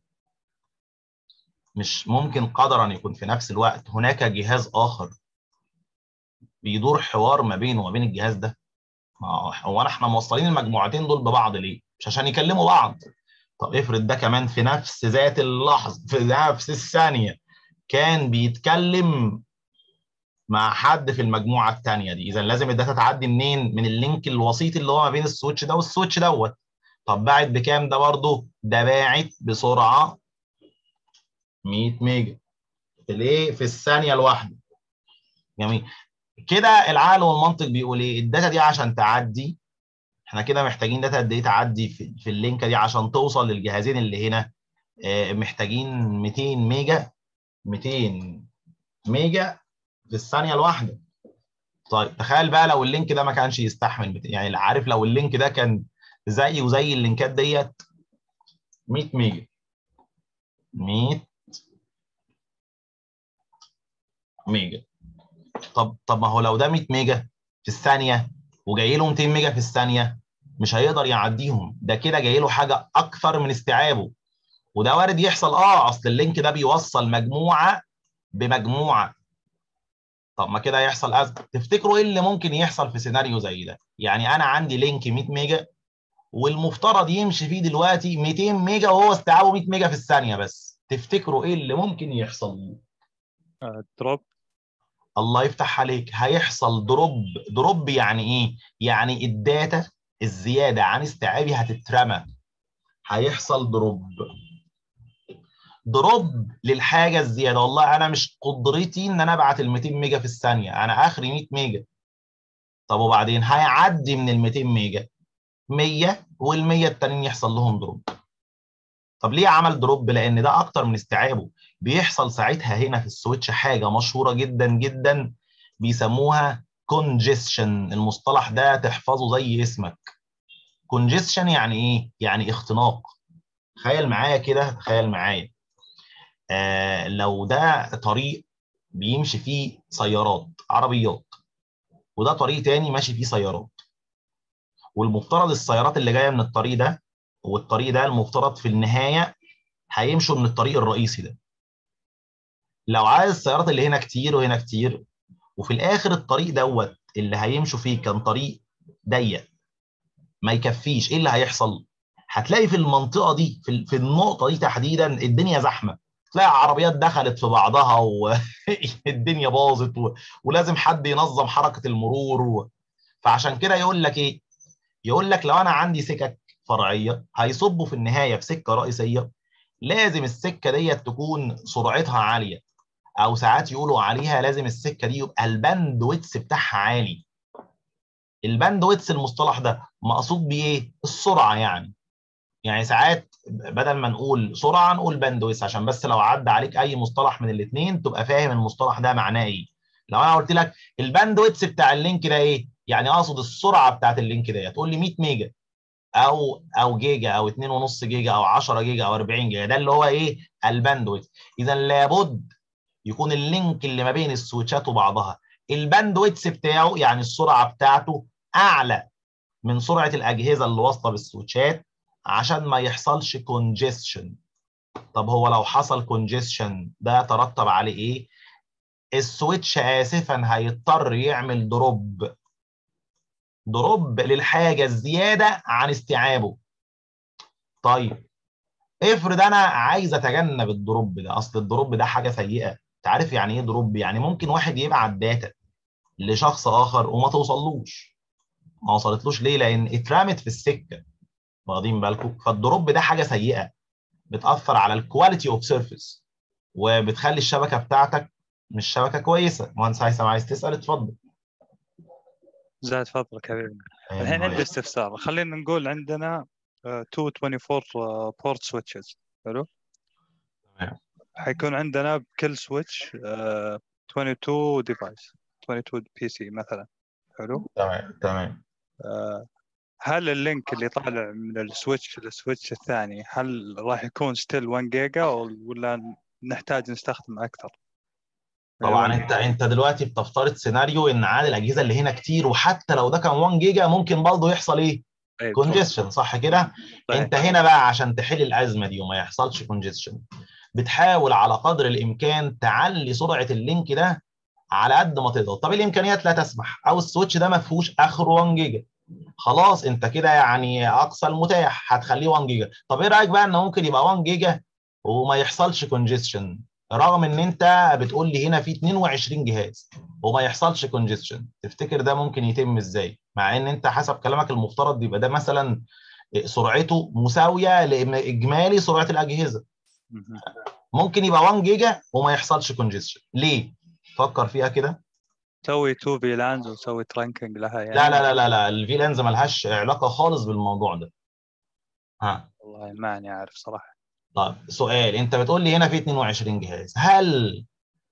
S1: مش ممكن قدرا يكون في نفس الوقت هناك جهاز اخر بيدور حوار ما بينه وما بين الجهاز ده؟ هو احنا موصلين المجموعتين دول ببعض ليه؟ مش عشان يكلموا بعض. طب افرض ده كمان في نفس ذات اللحظه، في نفس الثانيه، كان بيتكلم مع حد في المجموعه الثانيه دي. اذا لازم الداتا تعدي منين؟ من اللينك الوسيط اللي هو ما بين السويتش ده والسويتش دوت. طب باعت بكام ده برضه؟ ده باعت بسرعه 100 ميجا في الايه؟ في الثانيه الواحده. جميل. كده العقل والمنطق بيقول ايه؟ الداتا دي عشان تعدي، احنا كده محتاجين داتا قد ايه تعدي في اللينكه دي عشان توصل للجهازين اللي هنا؟ محتاجين 200 ميجا. 200 ميجا في الثانيه الواحده. طيب تخيل بقى لو اللينك ده ما كانش يستحمل 200، يعني عارف لو اللينك ده كان زي وزي اللينكات ديت 100 ميجا. 100 ميجا. طب ما هو لو ده 100 ميجا في الثانيه وجاي له 200 ميجا في الثانيه، مش هيقدر يعديهم. ده كده جاي له حاجه اكثر من استيعابه. وده وارد يحصل. اصل اللينك ده بيوصل مجموعه بمجموعه. طب ما كده هيحصل ازمه. تفتكروا ايه اللي ممكن يحصل في سيناريو زي ده؟ يعني انا عندي لينك 100 ميجا والمفترض يمشي فيه دلوقتي 200 ميجا وهو استيعابه 100 ميجا في الثانيه بس. تفتكروا ايه اللي ممكن يحصل؟
S2: دروب.
S1: الله يفتح عليك. هيحصل دروب. دروب يعني ايه؟ يعني الداتا الزياده عن استيعابي هتترمى. هيحصل دروب. دروب للحاجه الزياده. والله انا مش قدرتي ان انا ابعت ال 200 ميجا في الثانيه، انا اخري 100 ميجا. طب وبعدين هيعدي من ال 200 ميجا 100، وال 100 التانيين يحصل لهم دروب. طب ليه عمل دروب؟ لان ده اكتر من استيعابه. بيحصل ساعتها هنا في السويتش حاجه مشهوره جدا جدا بيسموها كونجيشن. المصطلح ده تحفظه زي اسمك. كونجيشن يعني ايه؟ يعني اختناق. تخيل معايا كده، تخيل معايا. لو ده طريق بيمشي فيه سيارات عربيات، وده طريق تاني ماشي فيه سيارات، والمفترض السيارات اللي جايه من الطريق ده والطريق ده المفترض في النهايه هيمشوا من الطريق الرئيسي ده. لو عايز السيارات اللي هنا كتير وهنا كتير، وفي الاخر الطريق دوت اللي هيمشوا فيه كان طريق ضيق ما يكفيش، ايه اللي هيحصل؟ هتلاقي في المنطقه دي، في النقطه دي تحديدا، الدنيا زحمه. تلاقي عربيات دخلت في بعضها والدنيا باظت ولازم حد ينظم حركه المرور فعشان كده يقول لك ايه؟ يقول لك لو انا عندي سكك فرعيه هيصبوا في النهايه في سكه رئيسيه، لازم السكه ديت تكون سرعتها عاليه، او ساعات يقولوا عليها لازم السكه دي يبقى الباند ويتس بتاعها عالي. الباند ويتس المصطلح ده مقصود بيه ايه؟ السرعه يعني. يعني ساعات بدل ما نقول سرعه نقول باند ويتس، عشان بس لو عدى عليك اي مصطلح من الاثنين تبقى فاهم المصطلح ده معناه ايه. لو انا قلت لك الباند ويتس بتاع اللينك ده ايه، يعني اقصد السرعه بتاعت اللينك ده. تقول لي 100 ميجا او جيجا او 2.5 جيجا او 10 جيجا او 40 جيجا، ده اللي هو ايه؟ الباندويث. اذا لابد يكون اللينك اللي ما بين السويتشات وبعضها الباندويث بتاعه، يعني السرعه بتاعته، اعلى من سرعه الاجهزه اللي واصله بالسويتشات عشان ما يحصلش كونجستشن. طب هو لو حصل كونجستشن ده يترتب عليه ايه؟ السويتش اسفا هيضطر يعمل دروب للحاجه الزياده عن استيعابه. طيب افرض انا عايز اتجنب الدروب ده، اصل الدروب ده حاجه سيئه. انت عارف يعني ايه دروب؟ يعني ممكن واحد يبعت داتا لشخص اخر وما توصلوش، ما وصلتلوش ليه؟ لان اترمت في السكه. واخدين بالكم؟ فالدروب ده حاجه سيئه، بتاثر على الكواليتي اوف سيرفيس، وبتخلي الشبكه بتاعتك مش شبكه كويسه. مهندس هيثم عايز تسال؟ اتفضل.
S2: زاد فضلك حبيبنا. الحين
S1: ايوه
S2: عندي استفسار. خلينا نقول عندنا 224 بورت سويتشز. حلو.
S1: تمام
S2: حيكون عندنا بكل سويتش 22 ديفايس، 22 بي سي مثلا. حلو.
S1: تمام تمام.
S2: آه، هل اللينك اللي طالع من السويتش للسويتش الثاني هل راح يكون ستيل 1 جيجا ولا نحتاج نستخدم اكثر من ال 1
S1: طبعا انت
S2: جيجا؟
S1: انت دلوقتي بتفترض سيناريو ان عدد الاجهزه اللي هنا كتير، وحتى لو ده كان 1 جيجا ممكن برضه يحصل ايه؟
S2: طيب تفضل.
S1: كونجستشن، صح كده؟
S2: صحيح.
S1: انت هنا بقى عشان تحل الازمه دي وما يحصلش كونجستشن، بتحاول على قدر الامكان تعلي سرعه اللينك ده على قد ما تقدر. طب الامكانيات لا تسمح، او السويتش ده ما فيهوش اخره 1 جيجا، خلاص انت كده يعني اقصى المتاح هتخليه 1 جيجا. طب ايه رايك بقى انه ممكن يبقى 1 جيجا وما يحصلش كونجستشن، رغم ان انت بتقول لي هنا في 22 جهاز وما يحصلش كونجستشن؟ تفتكر ده ممكن يتم ازاي؟ مع ان انت حسب كلامك المفترض يبقى ده مثلا سرعته مساويه لاجمالي سرعه الاجهزه.
S2: مهم.
S1: ممكن يبقى 1 جيجا وما يحصلش كونجستشن ليه؟ فكر فيها كده.
S2: سوي 2 فيلانز وسوي ترانكينج لها
S1: لا
S2: يعني
S1: لا لا لا لا، الفيلانز ملهاش علاقه خالص بالموضوع ده. ها.
S2: والله ماني عارف صراحة.
S1: طيب سؤال، انت بتقول لي هنا في 22 جهاز، هل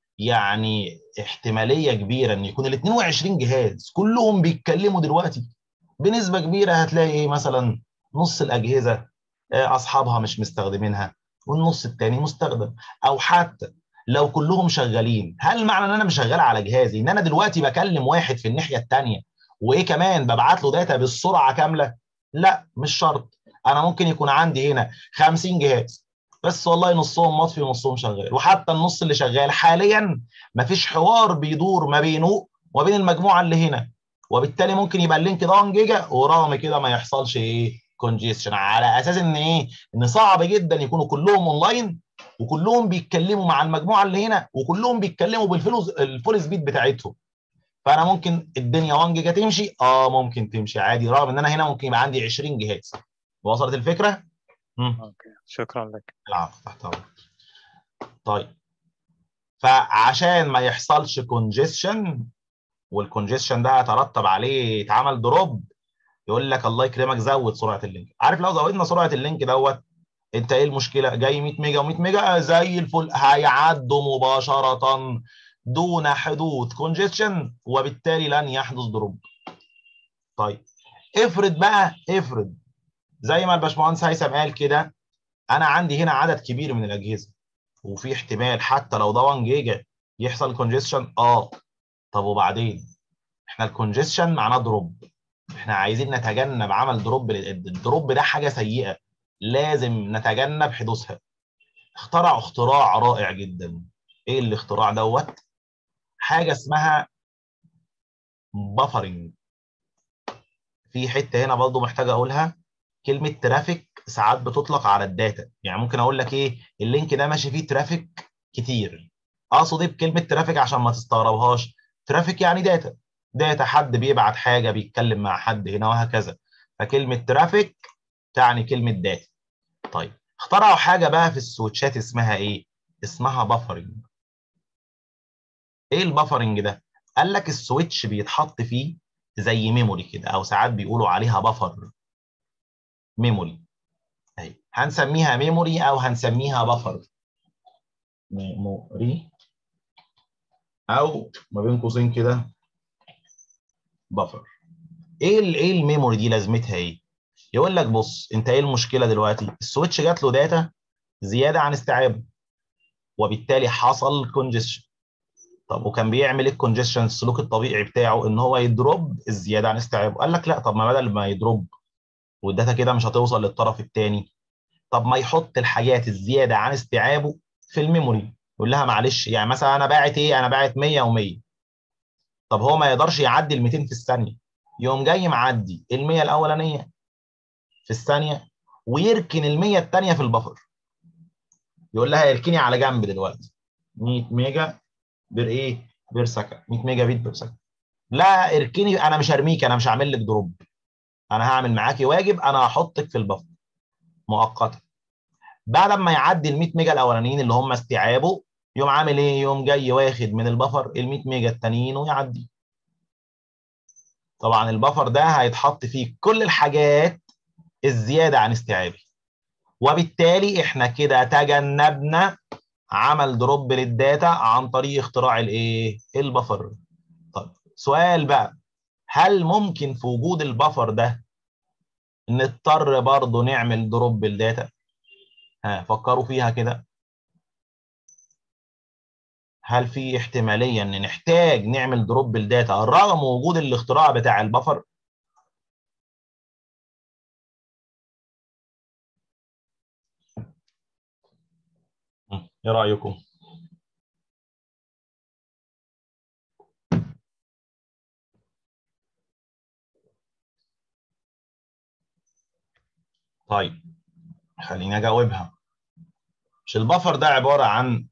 S1: يعني احتماليه كبيره ان يكون ال 22 جهاز كلهم بيتكلموا دلوقتي؟ بنسبه كبيره هتلاقي ايه، مثلا نص الاجهزه اصحابها مش مستخدمينها والنص التاني مستخدم. او حتى لو كلهم شغالين، هل معنى ان انا مش شغال على جهازي ان انا دلوقتي بكلم واحد في الناحيه التانيه وايه كمان ببعت له داتا بالسرعه كامله؟ لا مش شرط. انا ممكن يكون عندي هنا 50 جهاز بس والله نصهم مطفي ونصهم شغال، وحتى النص اللي شغال حاليا مفيش حوار بيدور ما بينه وبين المجموعه اللي هنا، وبالتالي ممكن يبقى اللينك ده 1 جيجا ورغم كده ما يحصلش ايه؟ كونجيشن. على اساس ان ايه؟ ان صعب جدا يكونوا كلهم اونلاين وكلهم بيتكلموا مع المجموعه اللي هنا وكلهم بيتكلموا الفول سبيد بتاعتهم. فانا ممكن الدنيا 1 جيجا تمشي، ممكن تمشي عادي، رغم ان انا هنا ممكن يبقى عندي 20 جهاز. وصلت الفكره؟
S2: اوكي شكرا لك.
S1: العفو، تحت امرك. طيب فعشان ما يحصلش كونجيشن، والكونجيشن ده هيترتب عليه يتعمل دروب، يقول لك الله يكرمك زود سرعه اللينك. عارف لو زودنا سرعه اللينك دوت، انت ايه المشكله؟ جاي 100 ميجا و100 ميجا زي الفل، هيعدوا مباشره دون حدوث كونجيشن وبالتالي لن يحدث دروب. طيب افرض بقى، افرض زي ما الباشمهندس هيثم قال كده، انا عندي هنا عدد كبير من الاجهزه وفي احتمال حتى لو ده 1 جيجا يحصل كونجيشن. طب وبعدين؟ احنا الكونجيشن معناه دروب، احنا عايزين نتجنب عمل دروب. الدروب ده حاجه سيئه لازم نتجنب حدوثها. اخترعوا اختراع رائع جدا. ايه الاختراع دوت؟ حاجه اسمها بافرنج. في حته هنا برضو محتاج اقولها، كلمه ترافيك ساعات بتطلق على الداتا. يعني ممكن اقول لك ايه؟ اللينك ده ماشي فيه ترافيك كتير. اقصد ايه بكلمه ترافيك عشان ما تستغربهاش؟ ترافيك يعني داتا، داتا حد بيبعت حاجه بيتكلم مع حد هنا وهكذا. فكلمه ترافيك تعني كلمه داتا. طيب اخترعوا حاجه بقى في السويتشات اسمها ايه؟ اسمها بافرنج. ايه البافرنج ده؟ قال لك السويتش بيتحط فيه زي ميموري كده، او ساعات بيقولوا عليها بفر ميموري. اهي هنسميها ميموري او هنسميها بفر ميموري، او ما بين قوسين كده بفر. ايه الميموري دي لازمتها ايه؟ يقول لك بص، انت ايه المشكله دلوقتي؟ السويتش جات له داتا زياده عن استيعابه وبالتالي حصل كونجستشن. طب وكان بيعمل ايه الكونجستشن؟ السلوك الطبيعي بتاعه ان هو يدروب الزياده عن استيعابه. قال لك لا، طب ما بدل ما يدروب والداتا كده مش هتوصل للطرف الثاني، طب ما يحط الحاجات الزياده عن استيعابه في الميموري. يقول لها معلش، يعني مثلا انا باعت ايه، انا باعت 100 و100. طب هو ما يقدرش يعدي ال 200 في الثانيه، يقوم جاي معدي ال 100 الاولانيه في الثانيه، ويركن ال 100 الثانيه في البفر. يقول لها اركني على جنب دلوقتي 100 ميجا بير ايه، بير سكند، 100 ميجا بيت بير سكند. لا اركني، انا مش هرميك، انا مش هعمل لك دروب، انا هعمل معاكي واجب، انا هحطك في البفر مؤقتا. بعد ما يعدي ال 100 ميجا الاولانيين اللي هم استيعابه، يقوم عامل ايه، يقوم جاي واخد من البفر ال 100 ميجا التانيين ويعدي. طبعا البفر ده هيتحط فيه كل الحاجات الزياده عن استيعابي، وبالتالي احنا كده تجنبنا عمل دروب للداتا عن طريق اختراع الايه، البفر. طيب سؤال بقى، هل ممكن في وجود البفر ده نضطر برضه نعمل دروب الداتا؟ ها فكروا فيها كده، هل في احتمالية ان نحتاج نعمل دروب الداتا رغم وجود الاختراع بتاع البفر؟ ايه رأيكم؟ طيب خليني اجاوبها. مش البفر ده عبارة عن،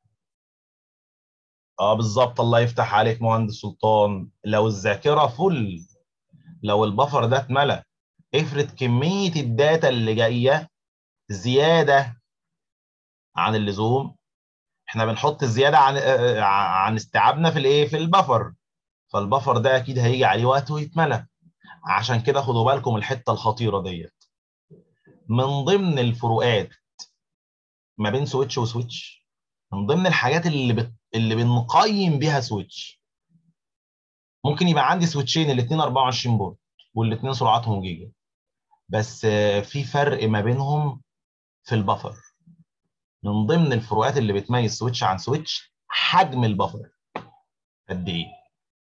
S1: اه بالظبط، الله يفتح عليك مهندس سلطان، لو الذاكرة فل، لو البفر ده اتملى، افرض كمية الداتا اللي جاية زيادة عن اللزوم، احنا بنحط الزيادة عن استيعابنا في الايه، في البفر، فالبفر ده اكيد هيجي عليه وقت ويتملى. عشان كده خدوا بالكم الحتة الخطيرة ديت، من ضمن الفروقات ما بين سويتش وسويتش، من ضمن الحاجات اللي بنقيم بيها سويتش، ممكن يبقى عندي سويتشين الاثنين 24 بورت والاثنين سرعتهم جيجا، بس في فرق ما بينهم في البفر. من ضمن الفروقات اللي بتميز سويتش عن سويتش حجم البفر قد ايه.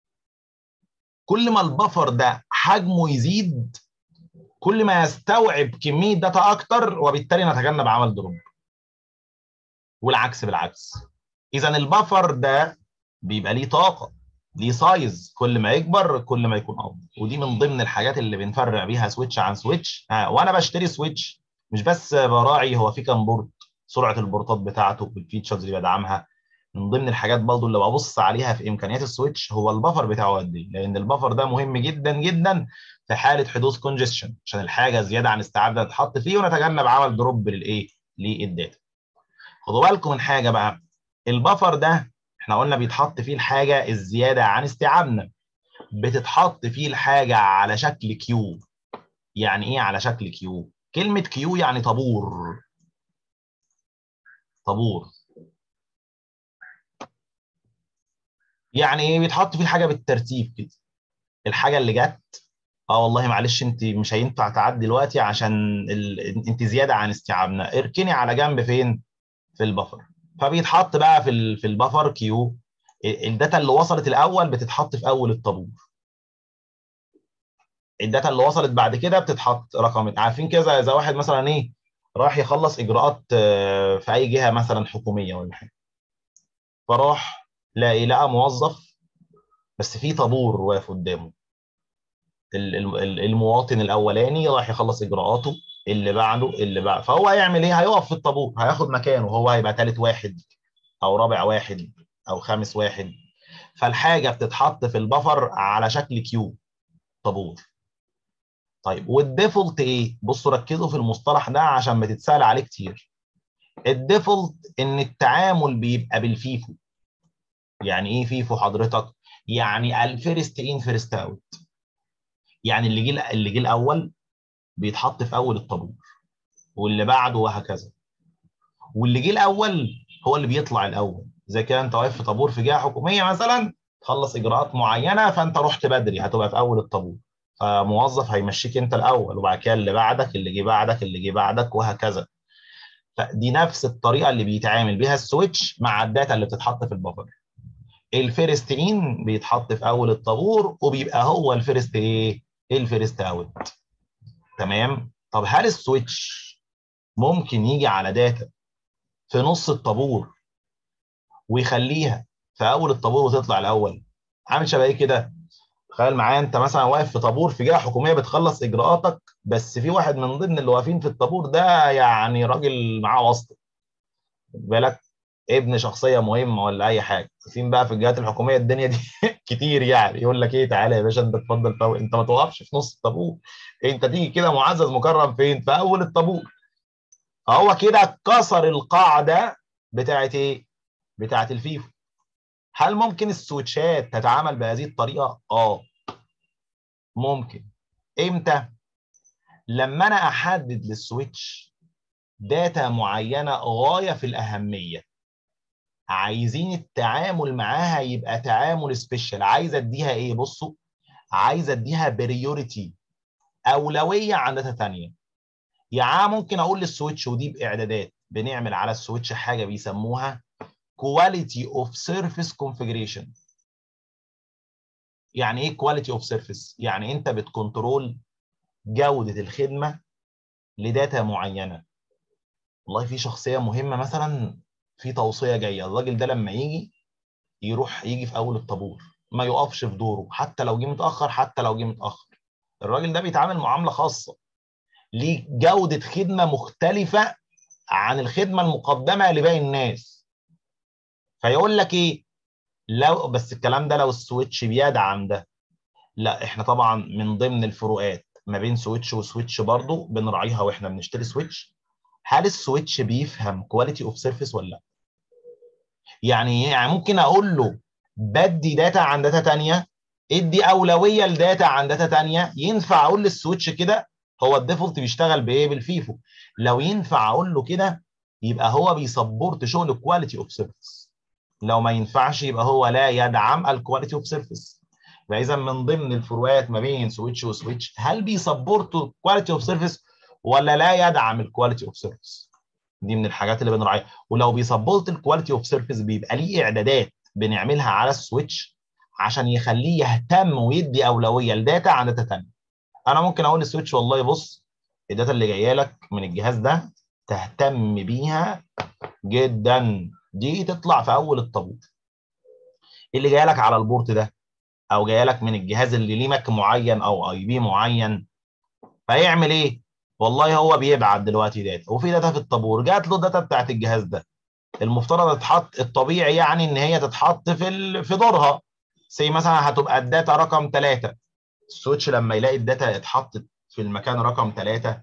S1: كل ما البفر ده حجمه يزيد، كل ما يستوعب كميه داتا اكتر، وبالتالي نتجنب عمل دروب، والعكس بالعكس. اذا البفر ده بيبقى ليه طاقه، ليه سايز، كل ما يكبر كل ما يكون افضل. ودي من ضمن الحاجات اللي بنفرق بيها سويتش عن سويتش. وانا بشتري سويتش مش بس براعي هو في كام بورت، سرعه البورتات بتاعته والفيتشرز اللي بيدعمها. من ضمن الحاجات برضو اللي ببص عليها في امكانيات السويتش هو البفر بتاعه قد ايه، لان البفر ده مهم جدا جدا في حاله حدوث كونجستشن، عشان الحاجه زياده عن استيعابنا تتحط فيه ونتجنب عمل دروب للايه، للداتا. خدوا بالكم من حاجه بقى، البفر ده احنا قلنا بيتحط فيه الحاجه الزياده عن استيعابنا، بتتحط فيه الحاجه على شكل كيو. يعني ايه على شكل كيو؟ كلمه كيو يعني طابور، طابور. يعني ايه؟ بيتحط فيه الحاجه بالترتيب كده، الحاجه اللي جت، اه والله معلش انت مش هينفع تعدي دلوقتي عشان انت زياده عن استيعابنا، اركني على جنب فين، في البفر. فبيتحط بقى في البفر كيو. الداتا اللي وصلت الاول بتتحط في اول الطابور، الداتا اللي وصلت بعد كده بتتحط رقم. عارفين كده زي واحد مثلا ايه، راح يخلص اجراءات في اي جهه مثلا حكوميه ولا حاجه، فراح لقى موظف بس في طابور واقف قدامه، المواطن الاولاني راح يخلص اجراءاته، اللي بعده، اللي بعده، فهو هيعمل ايه، هيقف في الطابور، هياخد مكانه، هو هيبقى ثالث واحد او رابع واحد او خامس واحد. فالحاجه بتتحط في البفر على شكل كيو، طابور. طيب والديفولت ايه؟ بصوا ركزوا في المصطلح ده عشان بتتسال عليه كتير. الديفولت ان التعامل بيبقى بالفيفو. يعني ايه فيفو حضرتك؟ يعني الفيرست ان فيرست اوت، يعني اللي جه الاول بيتحط في اول الطابور، واللي بعده وهكذا، واللي جه الاول هو اللي بيطلع الاول. زي كده انت واقف في طابور في جهه حكوميه مثلا، تخلص اجراءات معينه فانت رحت بدري، هتبقى في اول الطابور، فموظف هيمشيك انت الاول، وبعد كده اللي بعدك، اللي جه بعدك، اللي جه بعدك، وهكذا. فدي نفس الطريقه اللي بيتعامل بيها السويتش مع الداتا اللي بتتحط في البفر. الفيرست ان بيتحط في اول الطابور وبيبقى هو الفيرست ايه، الفيرست اوت. تمام. طب هل السويتش ممكن يجي على داتا في نص الطابور ويخليها في اول الطابور وتطلع الاول. عامل شبه ايه كده؟ تخيل معايا انت مثلا واقف في طابور في جهه حكوميه بتخلص اجراءاتك، بس في واحد من ضمن اللي واقفين في الطابور ده يعني راجل معاه واسطه، خد بالك، ابن شخصيه مهمه ولا اي حاجه. فين بقى في الجهات الحكوميه الدنيا دي كتير يعني، يقول لك ايه، تعالى يا باشا انت اتفضل فوق، انت ما توقفش في نص الطابور، انت تيجي كده معزز مكرم فين؟ في اول الطابور. فهو كده كسر القاعده بتاعت ايه؟ بتاعت الفيفا. هل ممكن السويتشات تتعامل بهذه الطريقه؟ اه ممكن. امتى؟ لما انا احدد للسويتش داتا معينه غايه في الاهميه، عايزين التعامل معاها يبقى تعامل سبيشال. عايز اديها ايه؟ بصوا، عايز اديها بريوريتي، اولويه عن داتا ثانيه. يعني ممكن اقول للسويتش، ودي باعدادات بنعمل على السويتش حاجه بيسموها كواليتي اوف سيرفيس كونفيجريشن. يعني ايه كواليتي اوف سيرفيس؟ يعني انت بتكنترول جوده الخدمه لداتا معينه. والله في شخصيه مهمه مثلا، في توصيه جايه، الراجل ده لما يجي يروح يجي في اول الطابور، ما يقفش في دوره حتى لو جه متاخر، حتى لو جه متاخر. الراجل ده بيتعامل معامله خاصه، ليه جوده خدمه مختلفه عن الخدمه المقدمه لباقي الناس. فيقول لك ايه؟ لو بس الكلام ده لو السويتش بيدعم ده. لا احنا طبعا من ضمن الفروقات ما بين سويتش وسويتش برضو بنراعيها واحنا بنشتري سويتش، هل السويتش بيفهم كواليتي اوف سيرفيس ولا لا؟ يعني ممكن اقول له بدي داتا عن داتا تانية، ادي اولويه لداتا عن داتا تانية. ينفع اقول للسويتش كده؟ هو الديفولت بيشتغل بايه؟ بالفيفو. لو ينفع اقول له كده يبقى هو بيسبورت شغل كواليتي اوف سيرفيس. لو ما ينفعش يبقى هو لا يدعم الكواليتي اوف سيرفيس. فاذا من ضمن الفروقات ما بين سويتش وسويتش، هل بيسبورت كواليتي اوف سيرفيس ولا لا يدعم الكواليتي اوف سيرفيس؟ دي من الحاجات اللي بنراعيها. ولو بيسبورت الكواليتي اوف سيرفيس بيبقى ليه اعدادات بنعملها على السويتش عشان يخليه يهتم ويدي اولويه لداتا عن داتا ثانيه. انا ممكن اقول للسويتش والله بص، الداتا اللي جايه لك من الجهاز ده تهتم بيها جدا، دي تطلع في اول الطابور. اللي جايه لك على البورت ده او جايه لك من الجهاز اللي ليه ماك معين او اي بي معين، فيعمل ايه؟ والله هو بيبعت دلوقتي داتا، وفي داتا في الطابور جات له الداتا بتاعت الجهاز ده، المفترض تتحط، الطبيعي يعني ان هي تتحط في دورها. زي مثلا هتبقى الداتا رقم 3، السويتش لما يلاقي الداتا اتحطت في المكان رقم 3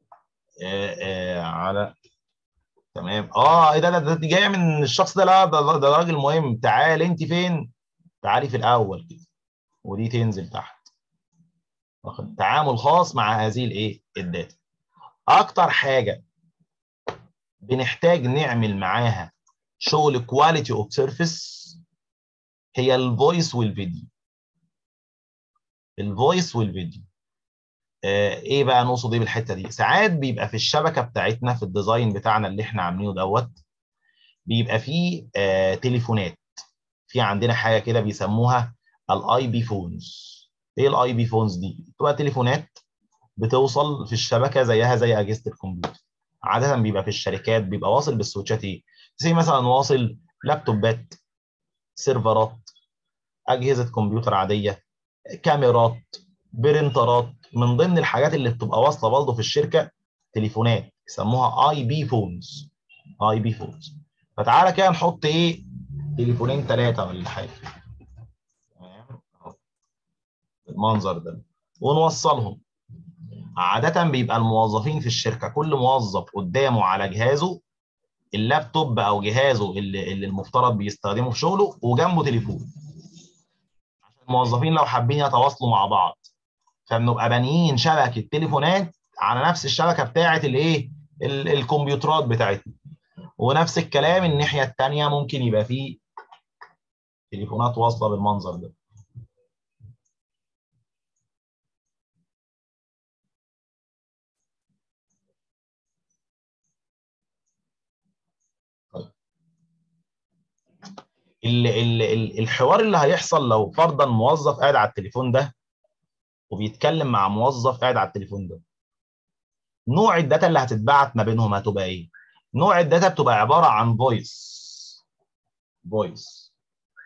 S1: على تمام. ايه ده دي جايه من الشخص ده، لا ده راجل مهم، تعال انت فين؟ تعالي في الاول كده، ودي تنزل تحت. واخد تعامل خاص مع هذه الايه الداتا. اكتر حاجه بنحتاج نعمل معاها شغل كواليتي اوف سيرفيس هي الفويس والفيديو. الفويس والفيديو ايه بقى نقصد ايه بالحته دي؟ ساعات بيبقى في الشبكه بتاعتنا في الديزاين بتاعنا اللي احنا عاملينه دوت، بيبقى فيه تليفونات. في عندنا حاجه كده بيسموها الاي بي فونز. ايه الاي بي فونز دي؟ بتبقى تليفونات بتوصل في الشبكه زيها زي اجهزه الكمبيوتر. عاده بيبقى في الشركات بيبقى واصل بالسويتشات ايه؟ زي مثلا واصل لابتوبات، سيرفرات، اجهزه كمبيوتر عاديه، كاميرات، برينترات. من ضمن الحاجات اللي بتبقى واصله برضه في الشركه تليفونات يسموها اي بي فونز. اي بي فونز. فتعالى كده نحط ايه؟ تليفونين ثلاثه ولا حاجه، تمام، المنظر ده، ونوصلهم. عاده بيبقى الموظفين في الشركه كل موظف قدامه على جهازه اللابتوب او جهازه اللي المفترض بيستخدمه في شغله، وجنبه تليفون، عشان الموظفين لو حابين يتواصلوا مع بعض. فبنبقى بانيين شبكه تليفونات على نفس الشبكه بتاعه الايه الكمبيوترات بتاعتنا. ونفس الكلام الناحيه الثانيه ممكن يبقى فيه تليفونات واصله بالمنظر ده. طيب. الحوار اللي هيحصل لو فرضا موظف قاعد على التليفون ده وبيتكلم مع موظف قاعد على التليفون ده، نوع الداتا اللي هتتبعت ما بينهم هتبقى ايه؟ نوع الداتا بتبقى عباره عن فويس. فويس،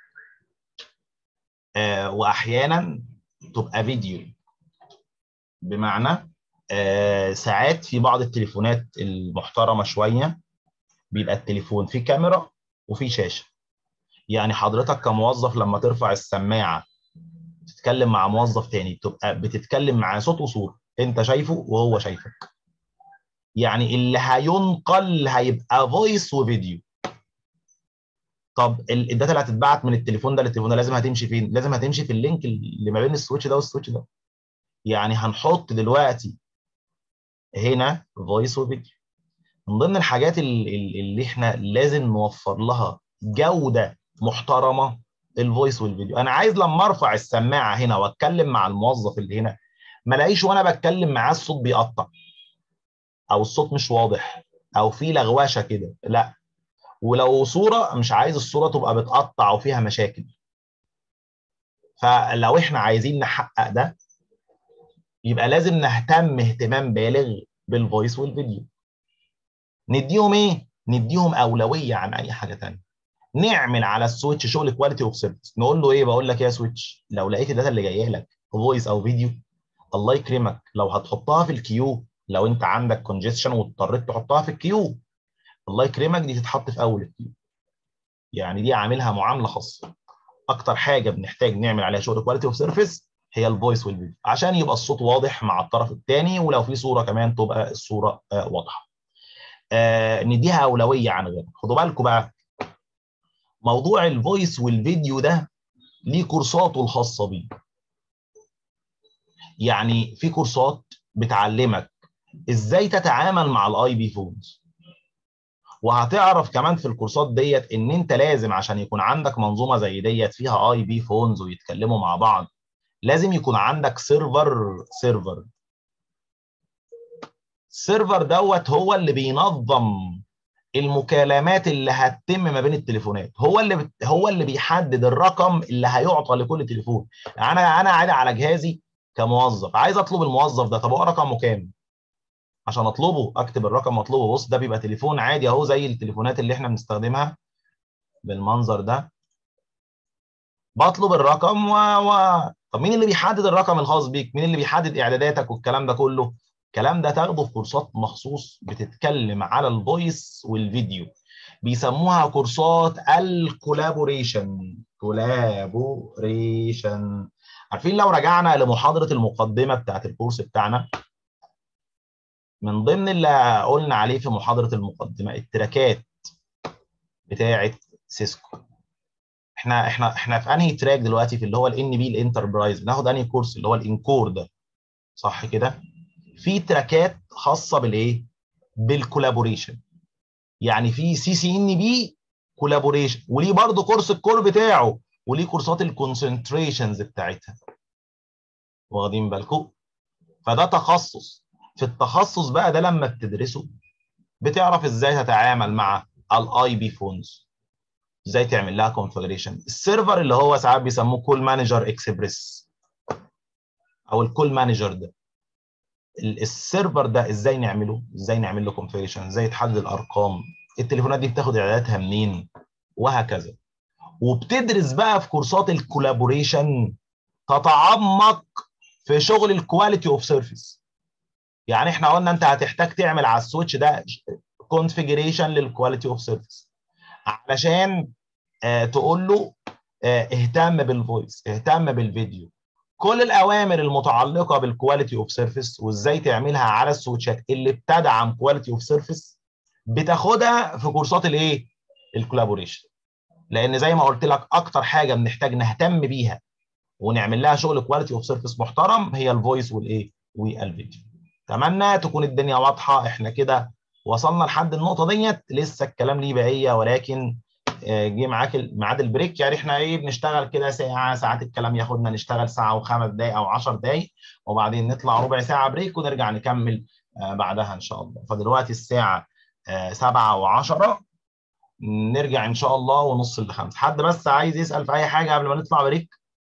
S1: واحيانا تبقى فيديو. بمعنى ساعات في بعض التليفونات المحترمه شويه بيبقى التليفون فيه كاميرا وفيه شاشه. يعني حضرتك كموظف لما ترفع السماعه تتكلم مع موظف تاني تبقى بتتكلم معاه صوت وصوره، انت شايفه وهو شايفك. يعني اللي هينقل هيبقى فويس وفيديو. طب الداتا اللي هتتبعت من التليفون ده للتليفون ده لازم هتمشي فين؟ لازم هتمشي في اللينك اللي ما بين السويتش ده والسويتش ده. يعني هنحط دلوقتي هنا فويس وفيديو. من ضمن الحاجات اللي احنا لازم نوفر لها جودة محترمة الفويس والفيديو. انا عايز لما ارفع السماعة هنا واتكلم مع الموظف اللي هنا ما الاقيش وانا بتكلم معاه الصوت بيقطع او الصوت مش واضح او في لغوشه كده، لا. ولو صورة مش عايز الصورة تبقى بتقطع وفيها مشاكل. فلو احنا عايزين نحقق ده يبقى لازم نهتم اهتمام بالغ بالفويس والفيديو. نديهم ايه؟ نديهم اولويه عن اي حاجه ثانيه. نعمل على السويتش شغل كواليتي اوف سيرفيس. نقول له ايه؟ بقول لك ايه يا سويتش، لو لقيت الداتا اللي جايه لك فويس او فيديو الله يكرمك لو هتحطها في الكيو، لو انت عندك كونجستشن واضطريت تحطها في الكيو الله يكرمك دي تتحط في اول الكيو. يعني دي عاملها معامله خاصه. اكتر حاجه بنحتاج نعمل عليها شغل كواليتي اوف سيرفيس هي الفويس والفيديو عشان يبقى الصوت واضح مع الطرف الثاني، ولو في صوره كمان تبقى الصوره واضحه. نديها اولويه عن غيرها. خدوا بالكم بقى موضوع الفويس والفيديو ده ليه كورساته الخاصه بيه. يعني في كورسات بتعلمك ازاي تتعامل مع الاي بي فونز، وهتعرف كمان في الكورسات ديت ان انت لازم عشان يكون عندك منظومه زي ديت فيها اي بي فونز ويتكلموا مع بعض لازم يكون عندك سيرفر. السيرفر دوت هو اللي بينظم المكالمات اللي هتتم ما بين التليفونات، هو اللي بيحدد الرقم اللي هيعطى لكل تليفون. انا قاعد على جهازي كموظف عايز اطلب الموظف ده، طب هو رقمه كام؟ عشان اطلبه اكتب الرقم واطلبه. بص ده بيبقى تليفون عادي اهو زي التليفونات اللي احنا بنستخدمها بالمنظر ده. بطلب الرقم طب مين اللي بيحدد الرقم الخاص بيك؟ مين اللي بيحدد اعداداتك والكلام ده كله؟ الكلام ده تاخده في كورسات مخصوص بتتكلم على الفويس والفيديو، بيسموها كورسات كولابوريشن. عارفين لو رجعنا لمحاضرة المقدمة بتاعت الكورس بتاعنا من ضمن اللي قلنا عليه في محاضرة المقدمة التراكات بتاعت سيسكو. احنا في انهي تراك دلوقتي؟ في اللي هو الان بي الانتربرايز. بناخد انهي كورس؟ اللي هو الانكور ده، صح كده؟ في تراكات خاصه بالايه؟ بالكولابوريشن. يعني في سي سي ان بي كولابوريشن وليه برضه كورس الكور بتاعه وليه كورسات الكونسنتريشنز بتاعتها. واخدين بالكم؟ فده تخصص. في التخصص بقى ده لما بتدرسه بتعرف ازاي تتعامل مع الاي بي فونز، ازاي تعمل لها كونفجريشن. السيرفر اللي هو ساعات بيسموه كول مانجر اكسبريس او الكول مانجر ده، السيرفر ده ازاي نعمله؟ ازاي نعمل له كونفجريشن؟ ازاي تحدد الارقام؟ التليفونات دي بتاخد اعداداتها منين؟ وهكذا. وبتدرس بقى في كورسات الكولابوريشن تتعمق في شغل الكواليتي اوف سيرفيس. يعني احنا قلنا انت هتحتاج تعمل على السويتش ده كونفجريشن للكواليتي اوف سيرفيس علشان تقول له اهتم بالفويس، اهتم بالفيديو. كل الاوامر المتعلقه بالكواليتي اوف سيرفيس وازاي تعملها على السويتشات اللي بتدعم كواليتي اوف سيرفيس بتاخدها في كورسات الايه؟ الكولابوريشن. لان زي ما قلت لك اكتر حاجه بنحتاج نهتم بيها ونعمل لها شغل كواليتي اوف سيرفيس محترم هي الفويس والايه؟ والفيديو. اتمنى تكون الدنيا واضحه. احنا كده وصلنا لحد النقطه ديت، لسه الكلام ليه بقيه ولكن جه معاك ميعاد البريك. يعني احنا ايه بنشتغل كده ساعه ساعات، الكلام ياخدنا نشتغل ساعه وخمس دقائق او 10 دقائق وبعدين نطلع ربع ساعه بريك ونرجع نكمل بعدها ان شاء الله. فدلوقتي الساعه 7 و10، نرجع ان شاء الله ونص ل5. حد بس عايز يسال في اي حاجه قبل ما نطلع بريك؟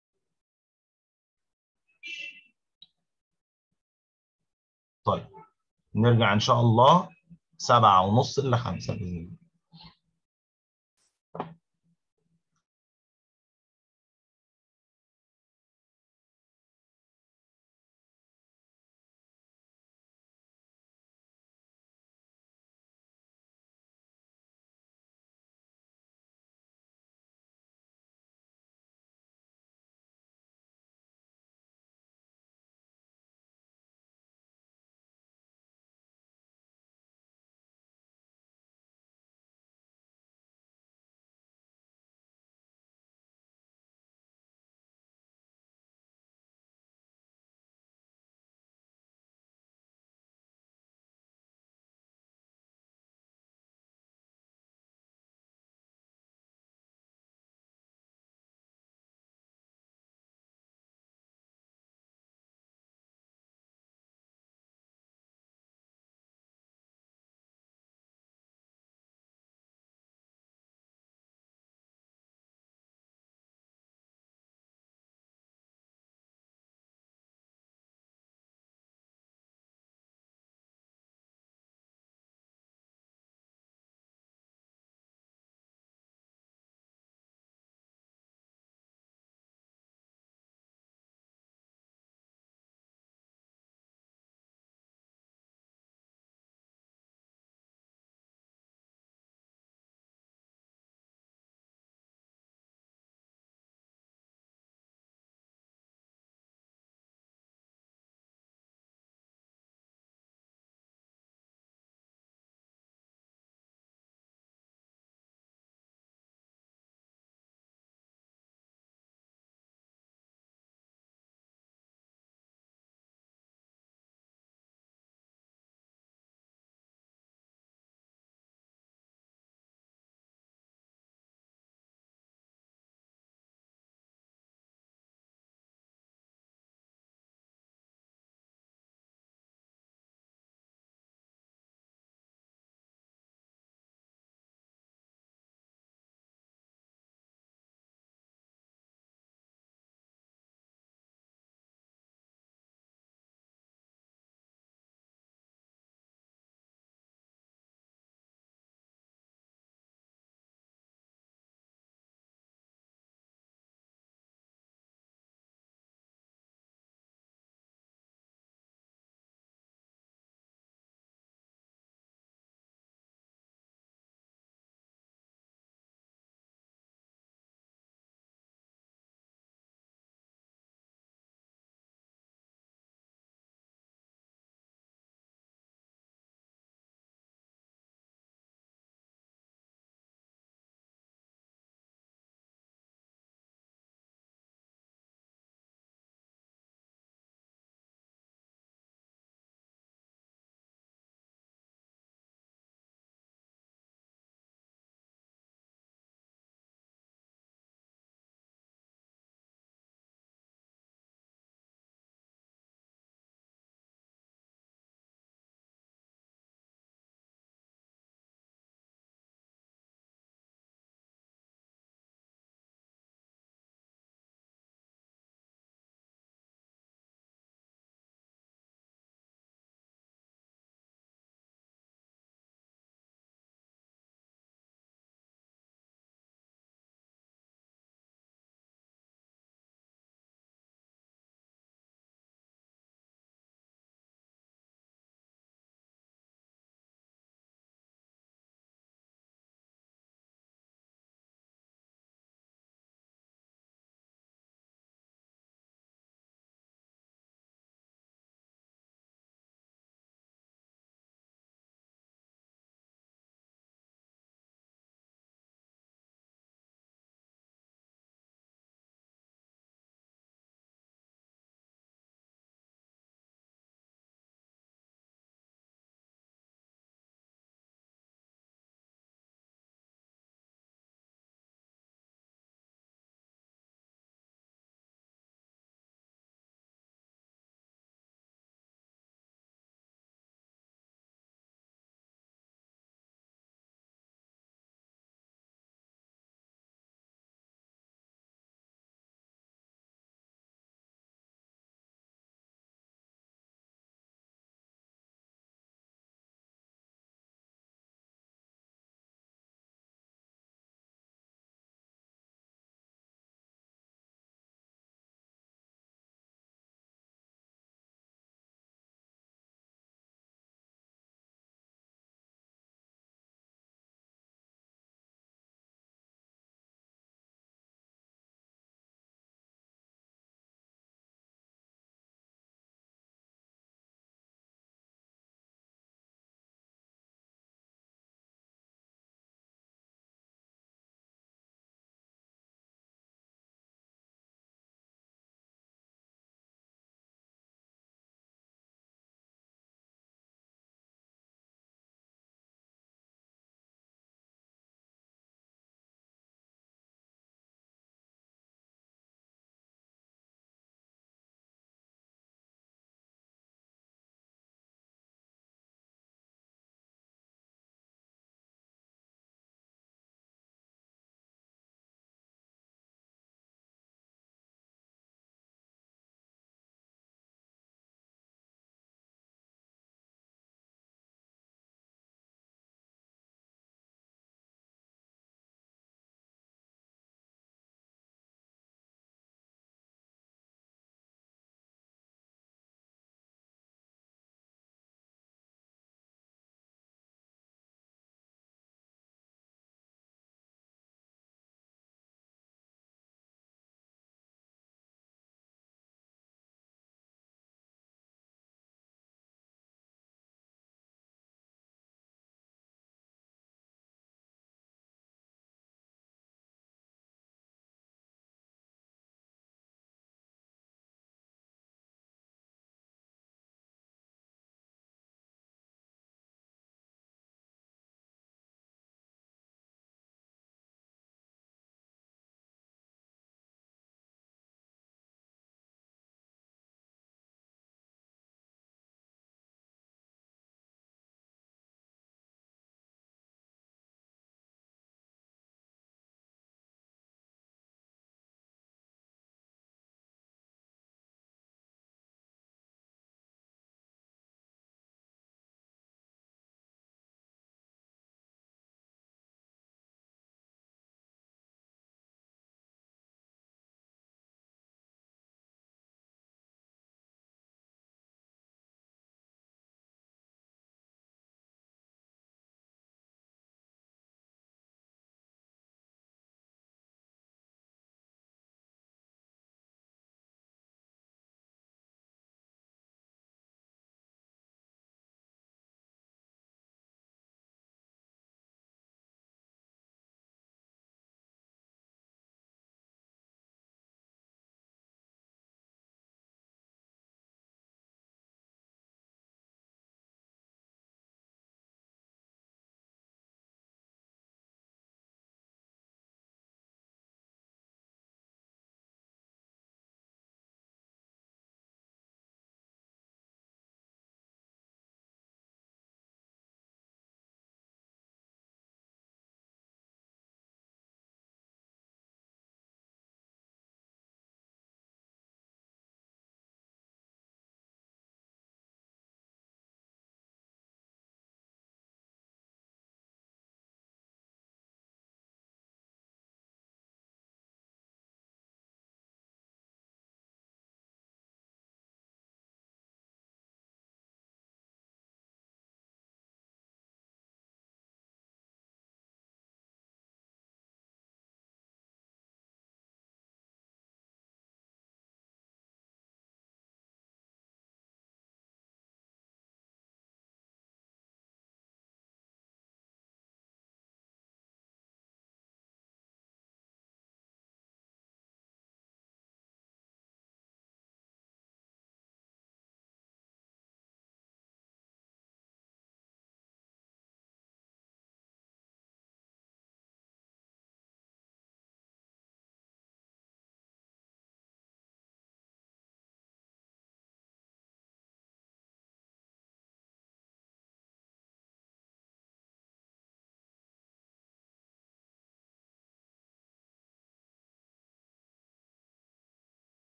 S1: طيب نرجع ان شاء الله 7:30 ل5 باذن الله.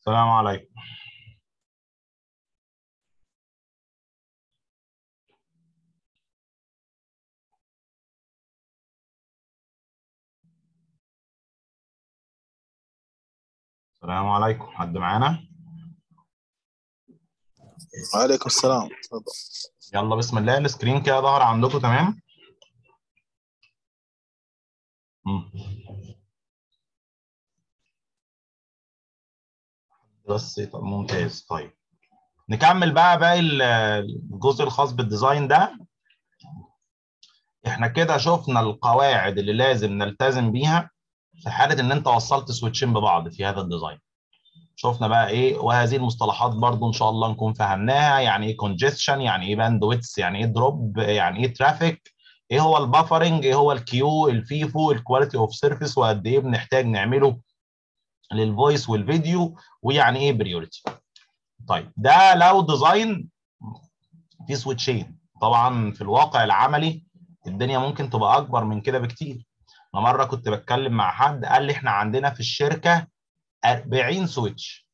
S1: السلام عليكم. السلام عليكم، حد معانا؟
S3: وعليكم السلام، تفضل.
S1: يلا بسم الله. السكرين كده ظهر عندكم تمام؟ مم. بس طب ممتاز. طيب نكمل بقى باقي الجزء الخاص بالديزاين ده. احنا كده شفنا القواعد اللي لازم نلتزم بيها في حالة ان انت وصلت سويتشين ببعض في هذا الديزاين. شفنا بقى ايه، وهذه المصطلحات برضو ان شاء الله نكون فهمناها. يعني ايه كونجستشن، يعني ايه باندويتس، يعني ايه دروب، يعني ايه ترافيك، ايه هو البافرنج، ايه هو الكيو، الفيفو، الكواليتي اوف سيرفيس، وقد ايه بنحتاج نعمله للفويس والفيديو، ويعني ايه بريورتي. طيب ده لو ديزاين في سويتشين. طبعا في الواقع العملي الدنيا ممكن تبقى اكبر من كده بكتير. انا مره كنت بتكلم مع حد قال لي احنا عندنا في الشركه 40 سويتش،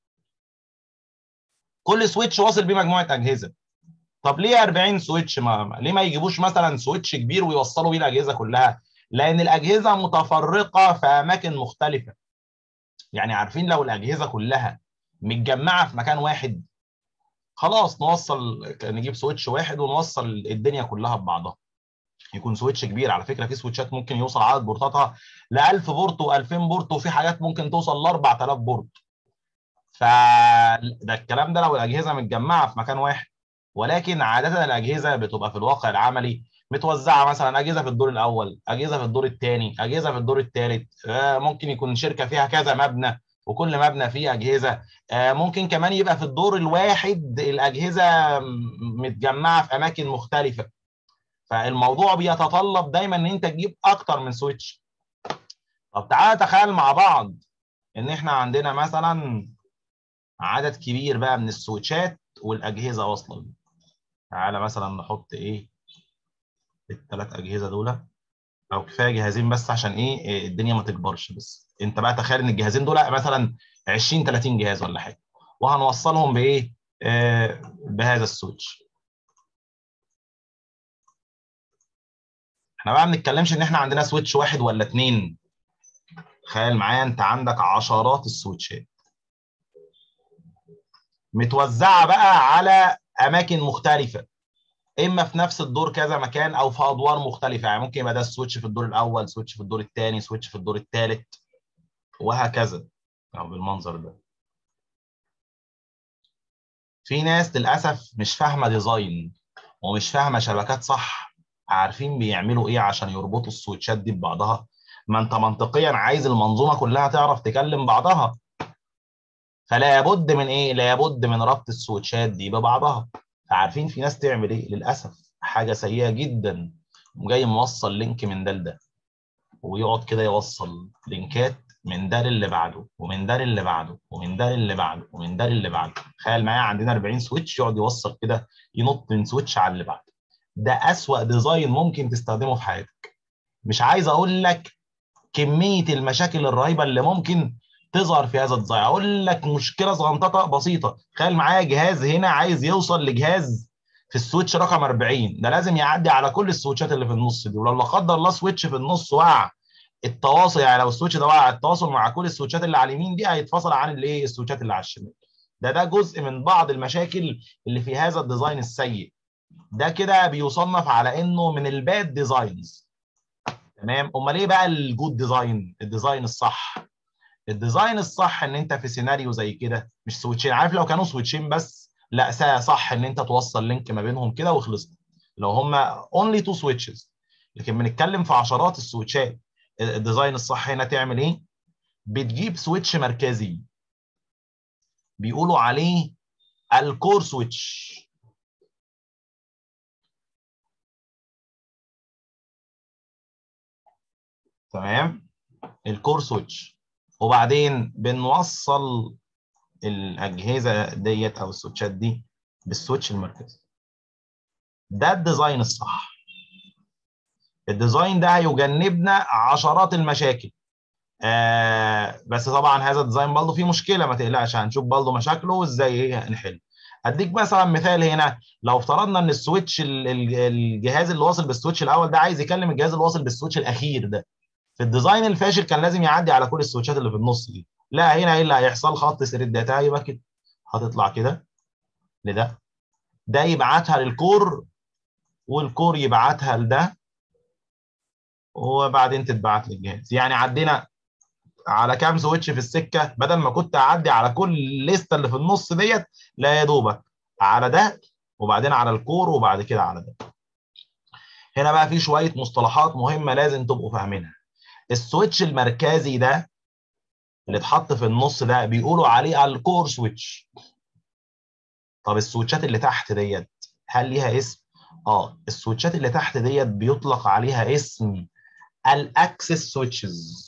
S1: كل سويتش واصل بيه مجموعه اجهزه. طب ليه 40 سويتش؟ ليه ما يجيبوش مثلا سويتش كبير ويوصلوا بيه الاجهزه كلها؟ لان الاجهزه متفرقه في اماكن مختلفه. يعني عارفين لو الاجهزه كلها متجمعه في مكان واحد، خلاص نوصل، نجيب سويتش واحد ونوصل الدنيا كلها ببعضها. يكون سويتش كبير. على فكره في سويتشات ممكن يوصل عدد بورتاتها ل 1000 بورت و2000 بورت، وفي حاجات ممكن توصل ل 4000 بورت. فده الكلام ده لو الاجهزه متجمعه في مكان واحد. ولكن عاده الاجهزه بتبقى في الواقع العملي متوزعه، مثلا اجهزه في الدور الاول، اجهزه في الدور الثاني، اجهزه في الدور الثالث. ممكن يكون شركه فيها كذا مبنى وكل مبنى فيه اجهزه. ممكن كمان يبقى في الدور الواحد الاجهزه متجمعه في اماكن مختلفه. فالموضوع بيتطلب دايما ان انت تجيب اكتر من سويتش. طب تعالى تخيل مع بعض ان احنا عندنا مثلا عدد كبير بقى من السويتشات والاجهزه واصله. تعالى مثلا نحط ايه الثلاث اجهزه دول، او كفايه جهازين بس عشان ايه الدنيا ما تكبرش. بس انت بقى تخيل ان الجهازين دول مثلا 20 30 جهاز ولا حاجه، وهنوصلهم بايه؟ بهذا السويتش. احنا بقى ما بنتكلمش ان احنا عندنا سويتش واحد ولا اتنين. تخيل معايا انت عندك عشرات السويتشات متوزعه بقى على اماكن مختلفه، اما في نفس الدور كذا مكان او في ادوار مختلفه. يعني ممكن يبقى ده السويتش في الدور الاول، سويتش في الدور الثاني، سويتش في الدور الثالث، وهكذا. يعني بالمنظر ده. في ناس للاسف مش فاهمه ديزاين ومش فاهمه شبكات صح. عارفين بيعملوا ايه عشان يربطوا السويتشات دي ببعضها؟ ما انت منطقيا عايز المنظومه كلها تعرف تكلم بعضها. فلا بد من ايه؟ لا بد من ربط السويتشات دي ببعضها. عارفين في ناس تعمل ايه؟ للاسف حاجه سيئه جدا، جاي موصل لينك من ده لده، ويقعد كده يوصل لينكات من ده للي بعده ومن ده للي بعده ومن ده للي بعده ومن ده للي بعده. تخيل معايا عندنا 40 سويتش، يقعد يوصل كده، ينط من سويتش على اللي بعده. ده اسوأ ديزاين ممكن تستخدمه في حياتك. مش عايز اقول لك كميه المشاكل الرهيبه اللي ممكن تظهر في هذا الديزاين. اقول لك مشكله صغنططه بسيطه. تخيل معايا جهاز هنا عايز يوصل لجهاز في السويتش رقم 40، ده لازم يعدي على كل السويتشات اللي في النص دي. ولو لا قدر الله سويتش في النص وقع، التواصل، يعني لو السويتش ده وقع، التواصل مع كل السويتشات اللي على اليمين دي هيتفصل عن الايه، السويتشات اللي على الشمال. ده جزء من بعض المشاكل اللي في هذا الديزاين السيء. ده كده بيصنف على انه من الباد ديزاينز. تمام. امال ايه بقى الجود ديزاين؟ الديزاين الصح. الديزاين الصح ان انت في سيناريو زي كده مش سويتشين. عارف لو كانوا سويتشين بس، لا صح ان انت توصل لينك ما بينهم كده وخلصنا. لو هما اونلي تو سويتشز، لكن بنتكلم في عشرات السويتشات. الديزاين الصح هنا تعمل ايه؟ بتجيب سويتش مركزي بيقولوا عليه الكور سويتش. تمام. الكور سويتش. وبعدين بنوصل الاجهزه ديت او السويتشات دي بالسويتش المركزي. ده الديزاين الصح. الديزاين ده هيجنبنا عشرات المشاكل. بس طبعا هذا الديزاين برضه فيه مشكله، ما تقلقش، هنشوف برضه مشاكله وازاي ايه نحل. اديك مثلا مثال هنا، لو افترضنا ان السويتش الجهاز اللي واصل بالسويتش الاول ده عايز يكلم الجهاز اللي واصل بالسويتش الاخير ده، في الديزاين الفاشل كان لازم يعدي على كل السويتشات اللي في النص دي. لا، هنا ايه اللي هيحصل؟ خط سير الداتا يبقى كده، هتطلع كده لده، ده يبعتها للكور والكور يبعتها لده، وبعدين تتبعت للجهاز. يعني عدينا على كام سويتش في السكه، بدل ما كنت اعدي على كل الليسته اللي في النص ديت، لا يا دوبك على ده وبعدين على الكور وبعد كده على ده. هنا بقى في شويه مصطلحات مهمه لازم تبقوا فاهمينها. السويتش المركزي ده اللي اتحط في النص ده بيقولوا عليه الكور سويتش. طب السويتشات اللي تحت ديت هل ليها اسم؟ السويتشات اللي تحت ديت بيطلق عليها اسم الاكسس سويتشز.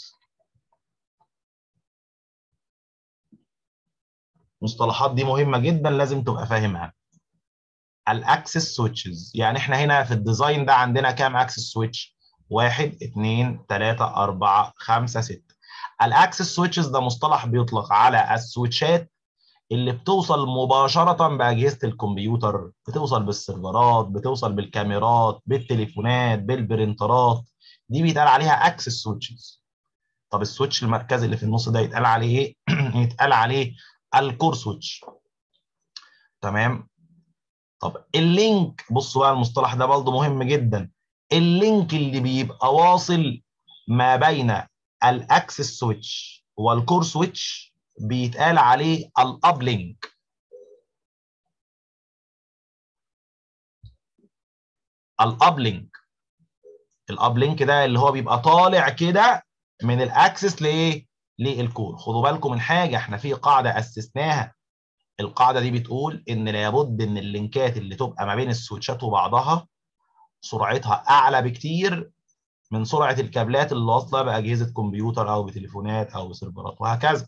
S1: المصطلحات دي مهمه جدا لازم تبقى فاهمها. الاكسس سويتشز، يعني احنا هنا في الديزاين ده عندنا كام اكسس سويتش؟ 1 2 3 4 5 6. الاكسس سويتشز ده مصطلح بيطلق على السويتشات اللي بتوصل مباشره باجهزه الكمبيوتر، بتوصل بالسيرفرات، بتوصل بالكاميرات، بالتليفونات، بالبرنترات، دي بيتقال عليها اكسس سويتشز. طب السويتش المركزي اللي في النص ده يتقال عليه ايه؟ يتقال عليه الكور سويتش. تمام. طب اللينك، بصوا بقى المصطلح ده برضه مهم جدا. اللينك اللي بيبقى واصل ما بين الاكسس سويتش والكور سويتش بيتقال عليه الاب لينك. الاب لينك، الاب لينك ده اللي هو بيبقى طالع كده من الاكسس لايه؟ للكور. خدوا بالكم من حاجه، احنا في قاعده اسسناها، القاعده دي بتقول ان لابد ان اللينكات اللي تبقى ما بين السويتشات وبعضها سرعتها اعلى بكتير من سرعه الكابلات اللي واصله باجهزه كمبيوتر او بتليفونات او بسيرفرات وهكذا.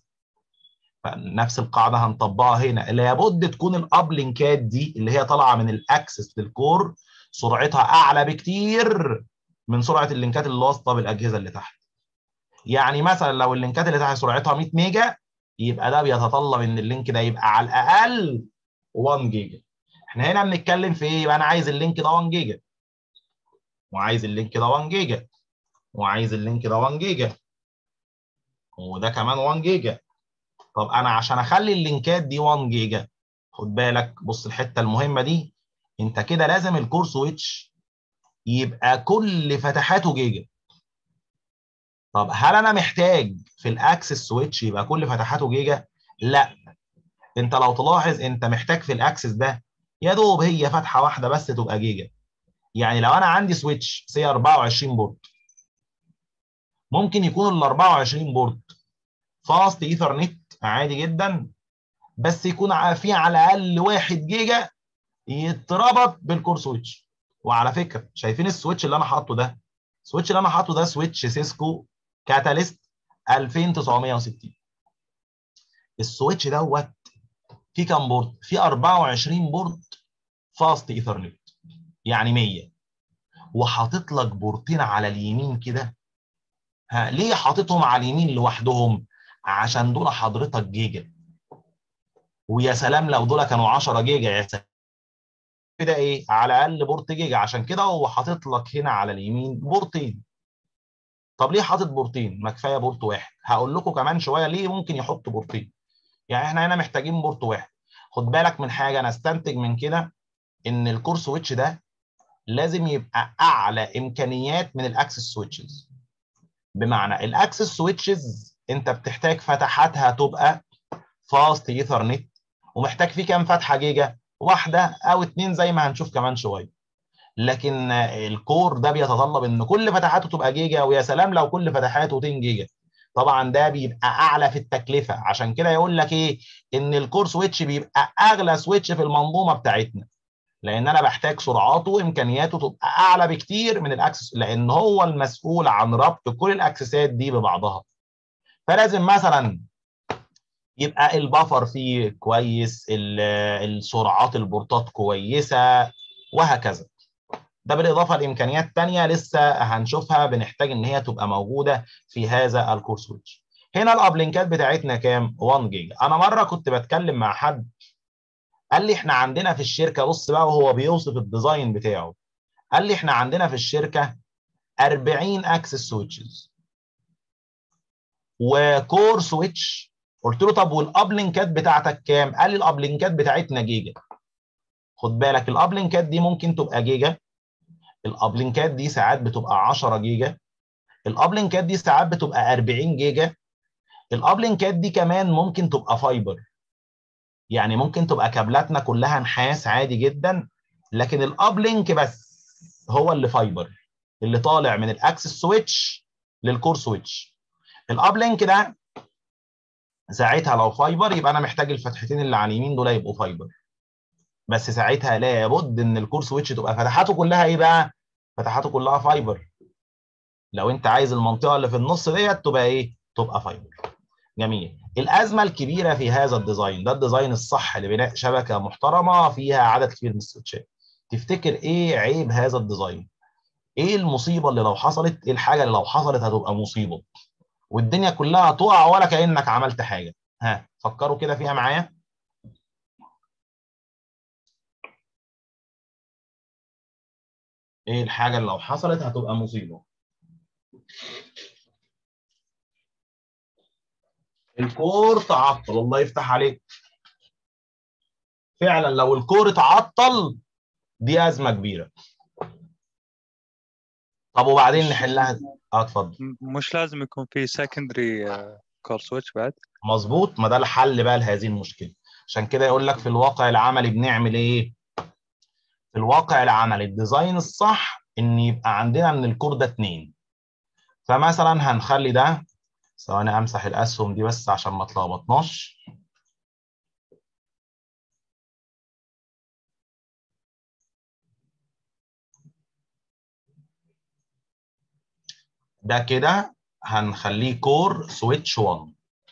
S1: نفس القاعده هنطبقها هنا، لابد تكون الاب لينكات دي اللي هي طالعه من الاكسس للكور سرعتها اعلى بكتير من سرعه اللينكات اللي واصله بالاجهزه اللي تحت. يعني مثلا لو اللينكات اللي تحت سرعتها 100 ميجا، يبقى ده بيتطلب ان اللينك ده يبقى على الاقل 1 جيجا. احنا هنا بنتكلم في ايه؟ يبقى انا عايز اللينك ده 1 جيجا، وعايز اللينك ده 1 جيجا، وعايز اللينك ده 1 جيجا، وده كمان 1 جيجا. طب انا عشان اخلي اللينكات دي 1 جيجا، خد بالك، بص الحته المهمه دي، انت كده لازم الكور سويتش يبقى كل فتحاته جيجا. طب هل انا محتاج في الاكسس سويتش يبقى كل فتحاته جيجا؟ لا، انت لو تلاحظ انت محتاج في الاكسس ده يا دوب هي فتحه واحده بس تبقى جيجا. يعني لو انا عندي سويتش سي 24 بورت، ممكن يكون ال 24 بورت فاست ايثرنت عادي جدا، بس يكون في على الاقل 1 جيجا يتربط بالكور سويتش. وعلى فكره، شايفين السويتش اللي انا حاطه ده؟ السويتش اللي انا حاطه ده سويتش سيسكو كاتاليست 2960. السويتش دوت في كام بورت؟ في 24 بورت فاست ايثرنت، يعني 100. وحاطط لك بورتين على اليمين كده. ليه حاططهم على اليمين لوحدهم؟ عشان دول حضرتك جيجا، ويا سلام لو دول كانوا 10 جيجا، يا سلام كده ايه، على الاقل بورت جيجا. عشان كده هو حاطط لك هنا على اليمين بورتين. طب ليه حاطط بورتين؟ ما كفايه بورت واحد. هقول لكم كمان شويه ليه ممكن يحط بورتين. يعني احنا هنا محتاجين بورت واحد. خد بالك من حاجه، انا استنتج من كده ان الكور سويتش ده لازم يبقى اعلى امكانيات من الاكسس سويتشز. بمعنى الاكسس سويتشز انت بتحتاج فتحاتها تبقى فاست ايثرنت، ومحتاج فيه كام فتحه جيجا؟ واحده او اتنين زي ما هنشوف كمان شويه. لكن الكور ده بيتطلب ان كل فتحاته تبقى جيجا، ويا سلام لو كل فتحاته 10 جيجا. طبعا ده بيبقى اعلى في التكلفه. عشان كده يقول لك ايه؟ ان الكور سويتش بيبقى اغلى سويتش في المنظومه بتاعتنا، لان انا بحتاج سرعاته وامكانياته تبقى اعلى بكتير من الاكسس، لان هو المسؤول عن ربط كل الاكسسات دي ببعضها. فلازم مثلا يبقى البفر فيه كويس، السرعات البورتات كويسه، وهكذا. ده بالاضافه لامكانيات ثانيه لسه هنشوفها بنحتاج ان هي تبقى موجوده في هذا الكور سويتش. هنا الابلينكات بتاعتنا كام؟ 1 جيجا. انا مره كنت بتكلم مع حد قال لي احنا عندنا في الشركه، بص بقى وهو بيوصف الديزاين بتاعه، قال لي احنا عندنا في الشركه 40 اكسس سويتشز وكور سويتش. قلت له طب والابلينكات بتاعتك كام؟ قال لي الابلينكات بتاعتنا جيجا. خد بالك الابلينكات دي ممكن تبقى جيجا، الابلينكات دي ساعات بتبقى 10 جيجا، الابلينكات دي ساعات بتبقى 40 جيجا، الابلينكات دي كمان ممكن تبقى فايبر، يعني ممكن تبقى كابلاتنا كلها نحاس عادي جدا، لكن الابلينك بس هو اللي فايبر، اللي طالع من الاكسس سويتش للكور سويتش. الابلينك ده ساعتها لو فايبر يبقى انا محتاج الفتحتين اللي على اليمين دول يبقوا فايبر، بس ساعتها لابد ان الكور سويتش تبقى فتحاته كلها ايه بقى؟ فتحاته كلها فايبر. لو انت عايز المنطقه اللي في النص ديت تبقى ايه؟ تبقى فايبر. جميل. الازمه الكبيره في هذا الديزاين ده، الديزاين الصح لبناء شبكه محترمه فيها عدد كبير من السويتشات. تفتكر ايه عيب هذا الديزاين؟ ايه المصيبه اللي لو حصلت؟ ايه الحاجه اللي لو حصلت هتبقى مصيبه والدنيا كلها تقع ولا كانك عملت حاجه؟ ها فكروا كده فيها معايا. ايه الحاجه اللي لو حصلت هتبقى مصيبه؟ الكور تعطل. الله يفتح عليك. فعلا لو الكور اتعطل دي ازمه كبيره. طب وبعدين نحلها؟ اتفضل.
S2: مش لازم يكون في سكندري كور سويتش بعد؟
S1: مظبوط، ما ده الحل بقى لهذه المشكله. عشان كده يقول لك في الواقع العملي بنعمل ايه؟ في الواقع العملي الديزاين الصح ان يبقى عندنا من الكور ده 2. فمثلا هنخلي ده، ثواني امسح الاسهم دي بس عشان ما اتلخبطناش. ده كده هنخليه كور سويتش 1.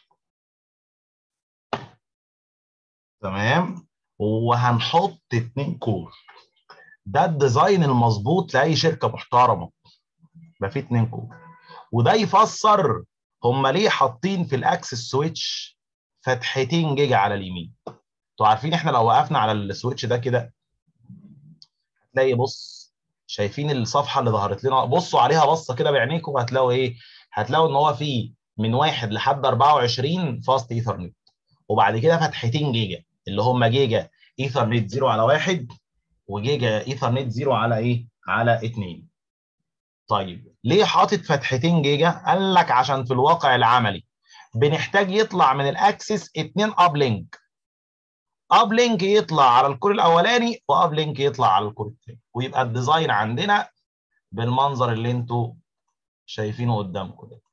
S1: تمام. وهنحط 2 كور. ده الديزاين المظبوط لاي شركه محترمه، يبقى فيه 2 كور. وده يفسر هم ليه حاطين في الاكسس سويتش فتحتين جيجا على اليمين. انتوا عارفين احنا لو وقفنا على السويتش ده كده هتلاقي، بص شايفين الصفحه اللي ظهرت لنا؟ بصوا عليها بصه كده بعينيكم هتلاقوا ايه؟ هتلاقوا ان هو فيه من 1 لحد 24 فاست ايثرنت، وبعد كده فتحتين جيجا اللي هم جيجا ايثرنت 0 على 1 وجيجا ايثرنت 0 على ايه؟ على 2. طيب ليه حاطط فتحتين جيجا؟ قال لك عشان في الواقع العملي بنحتاج يطلع من الاكسس 2 ابلينك، ابلينك يطلع على الكور الاولاني وابلينك يطلع على الكور الثاني، ويبقى الديزاين عندنا بالمنظر اللي انتوا شايفينه قدامكم ده.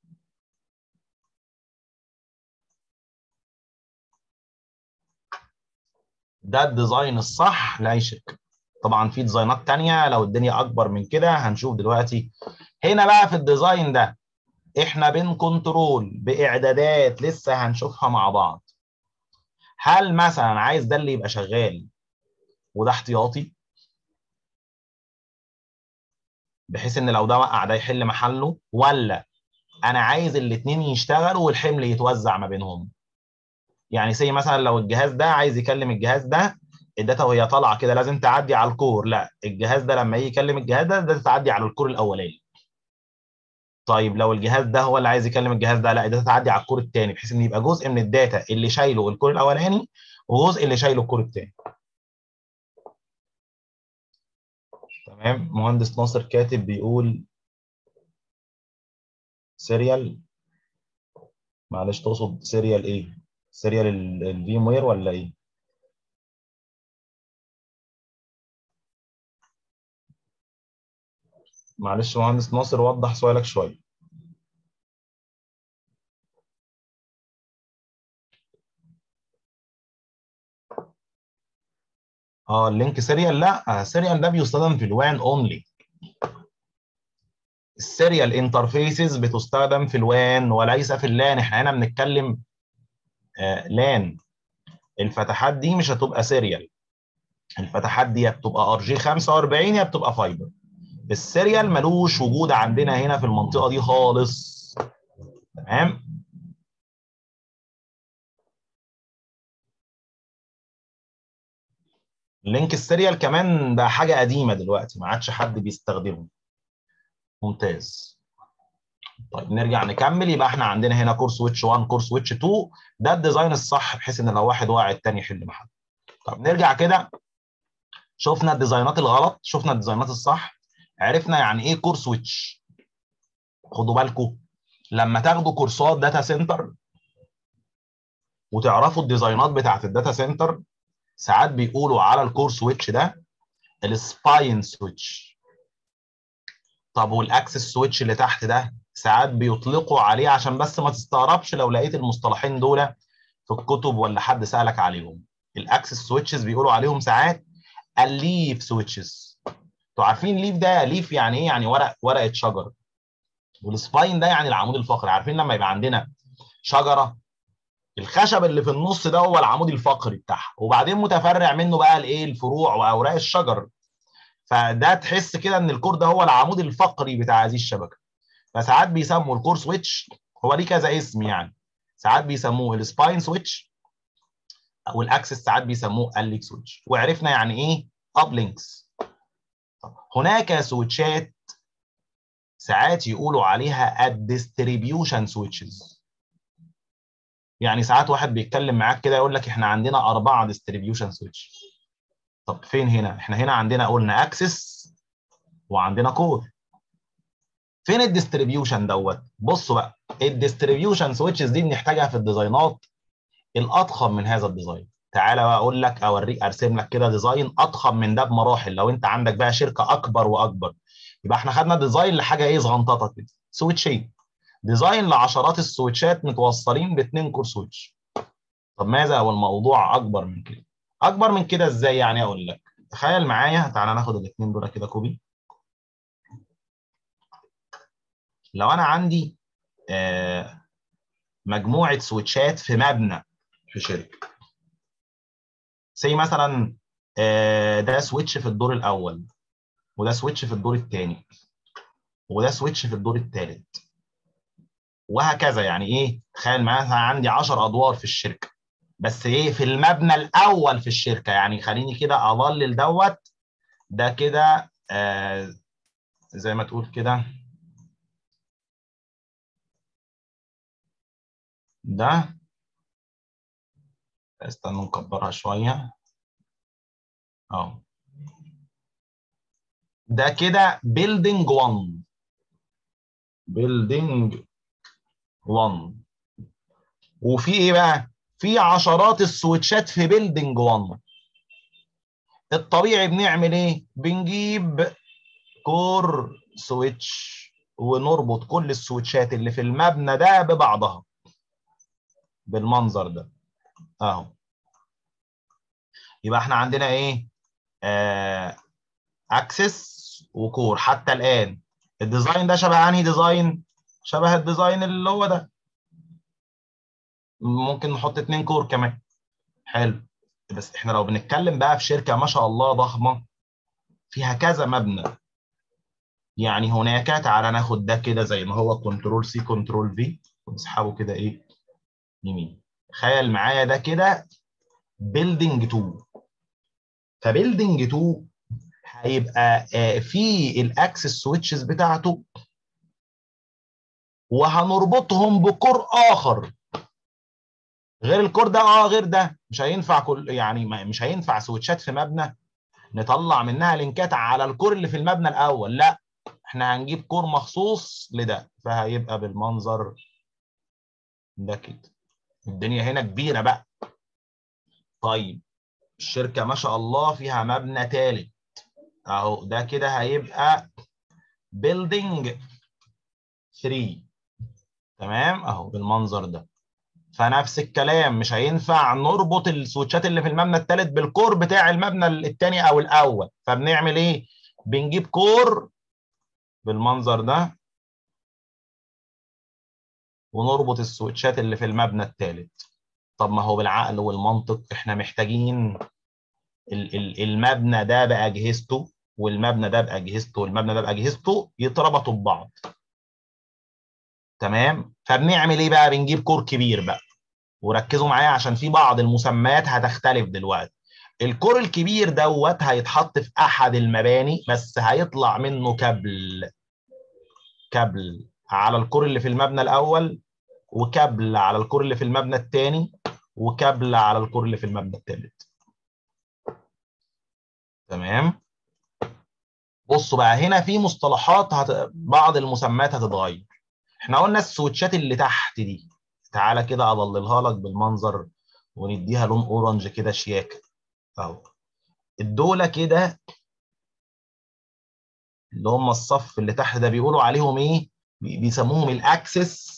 S1: ده الديزاين الصح لاي شركه. طبعا في ديزاينات تانية لو الدنيا اكبر من كده هنشوف دلوقتي. هنا بقى في الديزاين ده احنا بنكنترول باعدادات لسه هنشوفها مع بعض. هل مثلا عايز ده اللي يبقى شغال وده احتياطي بحيث ان لو ده وقع ده يحل محله، ولا انا عايز الاثنين يشتغلوا والحمل يتوزع ما بينهم؟ يعني زي مثلا لو الجهاز ده عايز يكلم الجهاز ده، الداتا وهي طالعه كده لازم تعدي على الكور، لا الجهاز ده لما يجي يكلم الجهاز ده الداتا تعدي على الكور الاولاني. طيب لو الجهاز ده هو اللي عايز يكلم الجهاز ده، لا الداتا تعدي على الكور الثاني، بحيث ان يبقى جزء من الداتا اللي شايله الكور الاولاني وجزء اللي شايله الكور الثاني. تمام. مهندس ناصر كاتب بيقول سيريال، معلش تقصد سيريال ايه؟ سيريال الفيم وير ولا ايه؟ معلش مهندس ناصر وضح سؤالك شويه. اه اللينك سيريال؟ لا سيريال ده بيستخدم في الوان اونلي. السيريال انترفيسز بتستخدم في الوان وليس في اللان. احنا هنا بنتكلم لان. الفتحات دي مش هتبقى سيريال، الفتحات دي يا بتبقى ار جي 45 يا بتبقى فايبر. السيريال ملوش وجود عندنا هنا في المنطقه دي خالص. تمام. اللينك السيريال كمان ده حاجه قديمه دلوقتي، ما عادش حد بيستخدمه. ممتاز. طيب نرجع نكمل. يبقى احنا عندنا هنا كور سويتش 1 كور سويتش 2، ده الديزاين الصح بحيث ان لو واحد واقع الثاني يحل محله. طب نرجع كده، شفنا الديزاينات الغلط، شفنا الديزاينات الصح، عرفنا يعني ايه كور سويتش. خدوا بالكم لما تاخدوا كورسات داتا سنتر وتعرفوا الديزاينات بتاعت الداتا سنتر، ساعات بيقولوا على الكور سويتش ده السباين سويتش. طب والاكسس سويتش اللي تحت ده ساعات بيطلقوا عليه، عشان بس ما تستغربش لو لقيت المصطلحين دول في الكتب ولا حد سألك عليهم. الاكسس سويتشز بيقولوا عليهم ساعات الليف سويتشز. انتوا عارفين ليف ده، ليف يعني ايه؟ يعني ورقه شجر. والسباين ده يعني العمود الفقري. عارفين لما يبقى عندنا شجره، الخشب اللي في النص ده هو العمود الفقري بتاعها، وبعدين متفرع منه بقى الايه؟ الفروع واوراق الشجر. فده تحس كده ان الكور ده هو العمود الفقري بتاع هذه الشبكه. فساعات بيسموا الكور سويتش، هو ليه كذا اسم يعني، ساعات بيسموه السباين سويتش، او الاكسس ساعات بيسموه الليك سويتش. وعرفنا يعني ايه اب لينكس. هناك سويتشات ساعات يقولوا عليها الديستريبيوشن سويتشز. يعني ساعات واحد بيتكلم معاك كده يقول لك احنا عندنا 4 ديستريبيوشن سويتش. طب فين هنا؟ احنا هنا عندنا قلنا اكسس وعندنا كور. فين الديستريبيوشن دوت؟ بصوا بقى، الديستريبيوشن سويتشز دي بنحتاجها في الديزاينات الاضخم من هذا الديزاين. تعالى بقى اقول لك، اوريك، ارسم لك كده ديزاين اضخم من ده بمراحل. لو انت عندك بقى شركه اكبر واكبر، يبقى احنا خدنا ديزاين لحاجه ايه؟ صغنططه كده، سويتشين. ديزاين لعشرات السويتشات متوصلين ب2 كور سويتش. طب ماذا هو الموضوع اكبر من كده؟ اكبر من كده ازاي يعني؟ اقول لك. تخيل معايا، تعالى ناخد الاثنين دول كده كوبي. لو انا عندي مجموعه سويتشات في مبنى في شركه، زي مثلا ده سويتش في الدور الاول، وده سويتش في الدور الثاني، وده سويتش في الدور الثالث، وهكذا. يعني ايه؟ تخيل معايا عندي 10 ادوار في الشركه، بس ايه؟ في المبنى الاول في الشركه. يعني خليني كده اظلل دوت، ده كده زي ما تقول كده، ده، استنوا نكبرها شويه اهو، ده كده بيلدينج 1. بيلدينج 1. وفي ايه بقى؟ في عشرات السويتشات في بيلدينج 1. الطبيعي بنعمل ايه؟ بنجيب كور سويتش ونربط كل السويتشات اللي في المبنى ده ببعضها بالمنظر ده اهو. يبقى احنا عندنا ايه؟ اكسس وكور. حتى الان الديزاين ده شبه انهي ديزاين؟ شبه الديزاين اللي هو ده. ممكن نحط 2 كور كمان. حلو. بس احنا لو بنتكلم بقى في شركه ما شاء الله ضخمه فيها كذا مبنى، يعني هناك، تعالى ناخد ده كده زي ما هو، كنترول سي كنترول في، ونسحبه كده ايه؟ يمين. تخيل معايا ده كده بيلدينج 2. فبيلدينج 2 هيبقى في الاكسس سويتشز بتاعته، وهنربطهم بكور اخر غير الكور ده. غير ده مش هينفع كل، يعني مش هينفع سويتشات في مبنى نطلع منها لينكات على الكور اللي في المبنى الاول. لا، احنا هنجيب كور مخصوص لده، فهيبقى بالمنظر ده كده. الدنيا هنا كبيره بقى. طيب الشركه ما شاء الله فيها مبنى ثالث اهو، ده كده هيبقى بيلدينج 3. تمام اهو بالمنظر ده. فنفس الكلام، مش هينفع نربط السويتشات اللي في المبنى الثالث بالكور بتاع المبنى الثاني او الاول. فبنعمل ايه؟ بنجيب كور بالمنظر ده ونربط السويتشات اللي في المبنى الثالث. طب ما هو بالعقل والمنطق احنا محتاجين المبنى ده باجهزته والمبنى ده باجهزته والمبنى ده باجهزته يتربطوا ببعض. تمام؟ فبنعمل ايه بقى؟ بنجيب كور كبير بقى، وركزوا معايا عشان في بعض المسميات هتختلف دلوقتي. الكور الكبير دوت هيتحط في احد المباني، بس هيطلع منه كابل على الكور اللي في المبنى الاول، وكابل على الكور اللي في المبنى الثاني، وكابل على الكور اللي في المبنى الثالث. تمام؟ بصوا بقى، هنا في مصطلحات بعض المسميات هتتغير. احنا قلنا السويتشات اللي تحت دي، تعالى كده اضللها لك بالمنظر ونديها لون اورنج كده شياكه اهو. الدوله كده اللي هم الصف اللي تحت ده بيقولوا عليهم ايه؟ بيسموهم الاكسس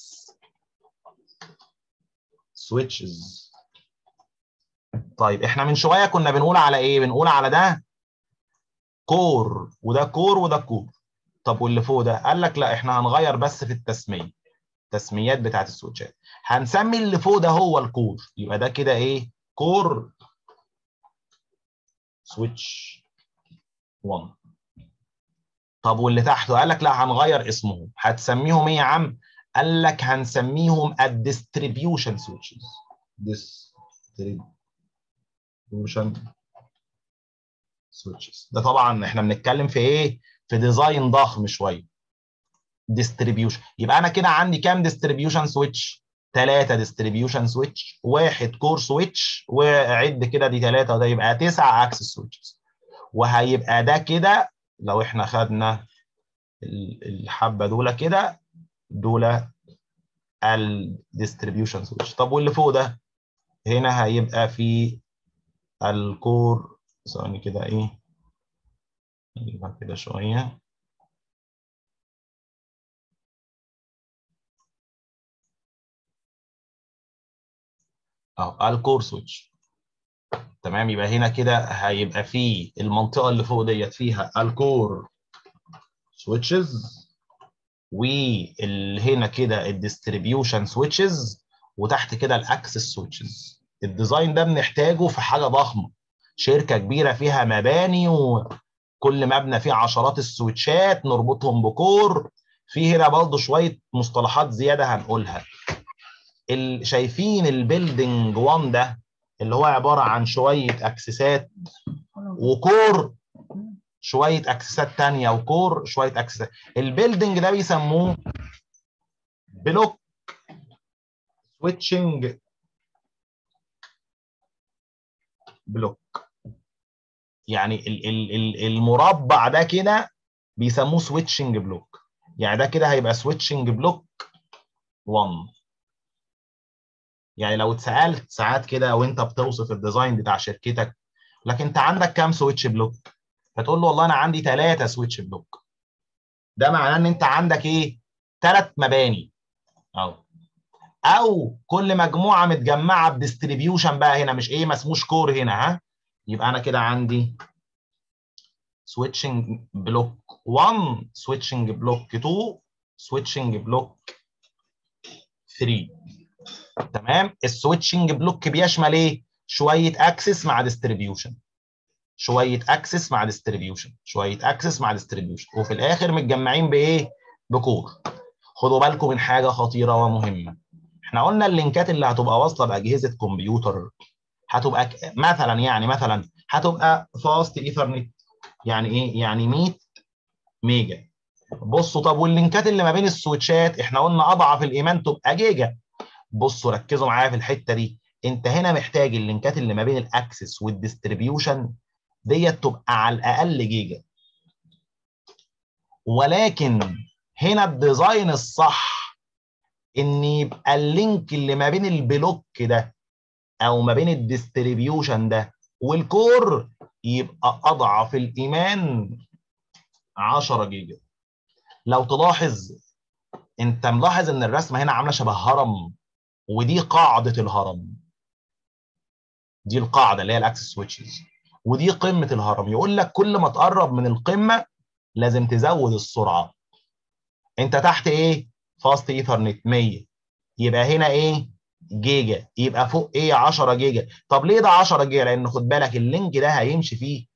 S1: سويتشز. طيب احنا من شويه كنا بنقول على ايه؟ بنقول على ده كور وده كور وده كور. طب واللي فوق ده؟ قال لك لا، احنا هنغير بس في التسميه، التسميات بتاعت السويتشات. هنسمي اللي فوق ده هو الكور، يبقى ده كده ايه؟ كور سويتش 1. طب واللي تحته؟ قال لك لا، هنغير اسمهم. هتسميهم ايه يا عم؟ قال لك هنسميهم الديستريبيوشن سويتشز. ديستريبيوشن سويتشز. ده طبعا احنا بنتكلم في ايه؟ في ديزاين ضخم شويه. ديستريبيوشن، يبقى انا كده عندي كام ديستريبيوشن سويتش؟ 3 ديستريبيوشن سويتش، 1 كور سويتش، وعد كده دي 3 وده يبقى 9 اكسس سويتشز. وهيبقى ده كده لو احنا خدنا الحبه دول كده، دول الديستريبيوشن سويتش. طب واللي فوق ده؟ هنا هيبقى في الكور، ثواني كده ايه، نجيبها كده شويه اهو، الكور سويتش. تمام؟ يبقى هنا كده هيبقى في المنطقه اللي فوق ديت فيها الكور سويتشز، وهنا كده الديستريبيوشن سويتشز، وتحت كده الاكسس سويتشز. الديزاين ده بنحتاجه في حاجه ضخمه، شركه كبيره فيها مباني وكل مبنى فيه عشرات السويتشات نربطهم بكور. في هنا برضه شويه مصطلحات زياده هنقولها. شايفين البيلدينج 1 ده اللي هو عباره عن شويه اكسسات وكور، شويه اكسسات ثانيه وكور، شويه اكسسات. البيلدينج ده بيسموه بلوك سويتشنج بلوك. يعني المربع ده كده بيسموه سويتشنج بلوك. يعني ده كده هيبقى سويتشنج بلوك 1. يعني لو اتسالت ساعات كده وانت بتوصف الديزاين بتاع شركتك، لكن انت عندك كام سويتش بلوك؟ فتقول له والله انا عندي 3 سويتش بلوك. ده معناه ان انت عندك ايه؟ 3 مباني او كل مجموعه متجمعه بديستريبيوشن بقى. هنا مش ايه، ما اسموش كور هنا، ها؟ يبقى انا كده عندي سويتشنج بلوك 1، سويتشنج بلوك 2، سويتشنج بلوك 3. تمام؟ السويتشنج بلوك بيشمل ايه؟ شويه اكسس مع ديستريبيوشن، شويه اكسس مع ديستريبيوشن، شويه اكسس مع ديستريبيوشن، وفي الاخر متجمعين بايه؟ بكور. خدوا بالكم من حاجه خطيره ومهمه. احنا قلنا اللينكات اللي هتبقى واصله باجهزه كمبيوتر هتبقى مثلا هتبقى فاست ايثرنت. يعني ايه؟ يعني 100 ميجا. بصوا، طب واللينكات اللي ما بين السويتشات احنا قلنا اضعف الايمان تبقى جيجا. بصوا ركزوا معايا في الحته دي. انت هنا محتاج اللينكات اللي ما بين الاكسس والديستريبيوشن ديت تبقى على الاقل جيجا. ولكن هنا الديزاين الصح ان يبقى اللينك اللي ما بين البلوك ده او ما بين الديستريبيوشن ده والكور يبقى اضعف الايمان 10 جيجا. لو تلاحظ، انت ملاحظ ان الرسمه هنا عامله شبه هرم، ودي قاعده الهرم. دي القاعده اللي هي الاكسس سويتشز، ودي قمه الهرم. يقول لك كل ما تقرب من القمه لازم تزود السرعه. انت تحت ايه؟ فاست ايثرنت 100، يبقى هنا ايه؟ جيجا. يبقى فوق ايه؟ 10 جيجا. طب ليه ده 10 جيجا؟ لان خد بالك اللينك ده هيمشي فيه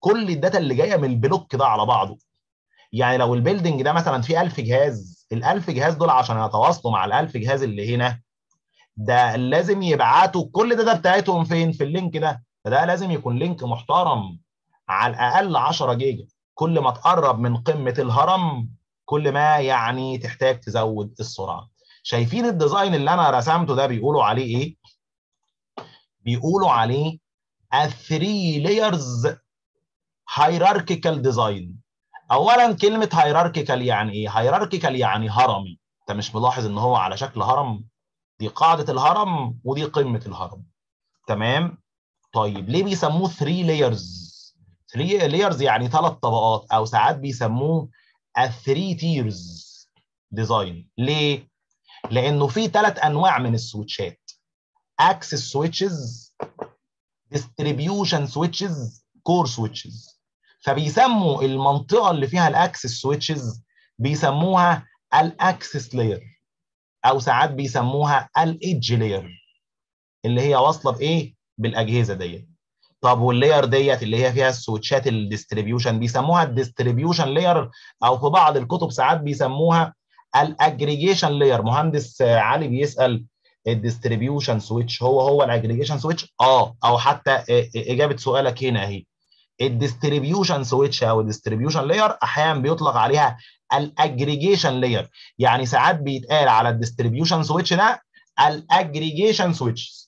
S1: كل الداتا اللي جايه من البلوك ده على بعضه. يعني لو البيلدنج ده مثلا فيه 1000 جهاز، ال 1000 جهاز دول عشان يتواصلوا مع ال 1000 جهاز اللي هنا، ده لازم يبعتوا كل الداتا بتاعتهم فين؟ في اللينك ده. فده لازم يكون لينك محترم، على الاقل 10 جيجا. كل ما تقرب من قمه الهرم كل ما يعني تحتاج تزود السرعه. شايفين الديزاين اللي انا رسمته ده بيقولوا عليه ايه؟ بيقولوا عليه a 3 layers hierarchical design. اولا كلمه hierarchical يعني ايه؟ hierarchical يعني هرمي. انت مش ملاحظ ان هو على شكل هرم؟ دي قاعده الهرم ودي قمه الهرم. تمام. طيب ليه بيسموه 3 layers؟ 3 layers يعني 3 طبقات، او ساعات بيسموه a 3 tiers ديزاين. ليه؟ لانه في 3 انواع من السويتشات: access switches، distribution switches، core switches. فبيسموا المنطقه اللي فيها الاكسس سويتشز بيسموها الاكسس لاير، او ساعات بيسموها الايدج لاير، اللي هي واصله بايه؟ بالاجهزه ديت. طب واللاير ديت اللي هي فيها السويتشات الديستريبيوشن بيسموها الديستريبيوشن لاير، او في بعض الكتب ساعات بيسموها الاجريجيشن لاير. مهندس علي بيسال الديستريبيوشن سويتش هو الاجريجيشن سويتش؟ او حتى اجابه سؤالك هنا اهي. الديستريبيوشن سويتش او الديستريبيوشن لاير احيانا بيطلق عليها الاجريجيشن لاير. يعني ساعات بيتقال على الديستريبيوشن سويتش ده الاجريجيشن سويتش.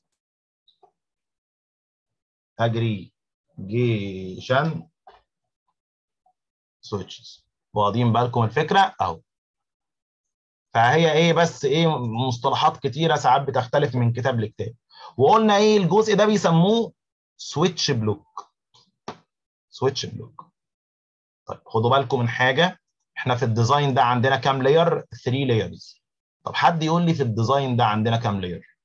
S1: اجريجيشن سويتشز. واخدين بالكم الفكره اهو. فهي ايه بس ايه؟ مصطلحات كتيره ساعات بتختلف من كتاب لكتاب. وقلنا ايه الجزء ده بيسموه سويتش بلوك. سويتش بلوك. طيب خدوا بالكم من حاجه، احنا في الديزاين ده عندنا كام لاير؟ 3 لايرز. طب حد يقول لي في الديزاين ده عندنا كام لاير؟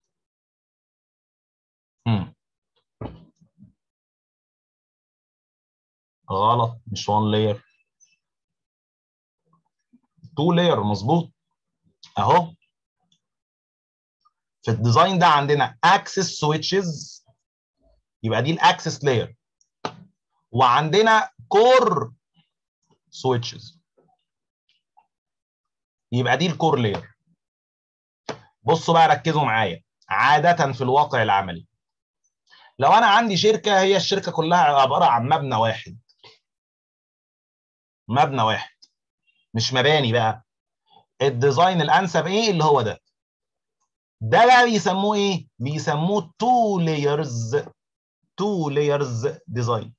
S1: غلط، مش 1 لاير، 2 لاير. مظبوط اهو. في الديزاين ده عندنا اكسس سويتشز، يبقى دي الاكسس لاير، وعندنا كور سويتشز، يبقى دي الكور لاير. بصوا بقى ركزوا معايا. عاده في الواقع العملي لو انا عندي شركه، هي الشركه كلها عباره عن مبنى واحد، مبنى واحد مش مباني بقى، الديزاين الانسب ايه؟ اللي هو ده. ده بقى بيسموه ايه؟ بيسموه 2 لايرز، 2 لايرز ديزاين،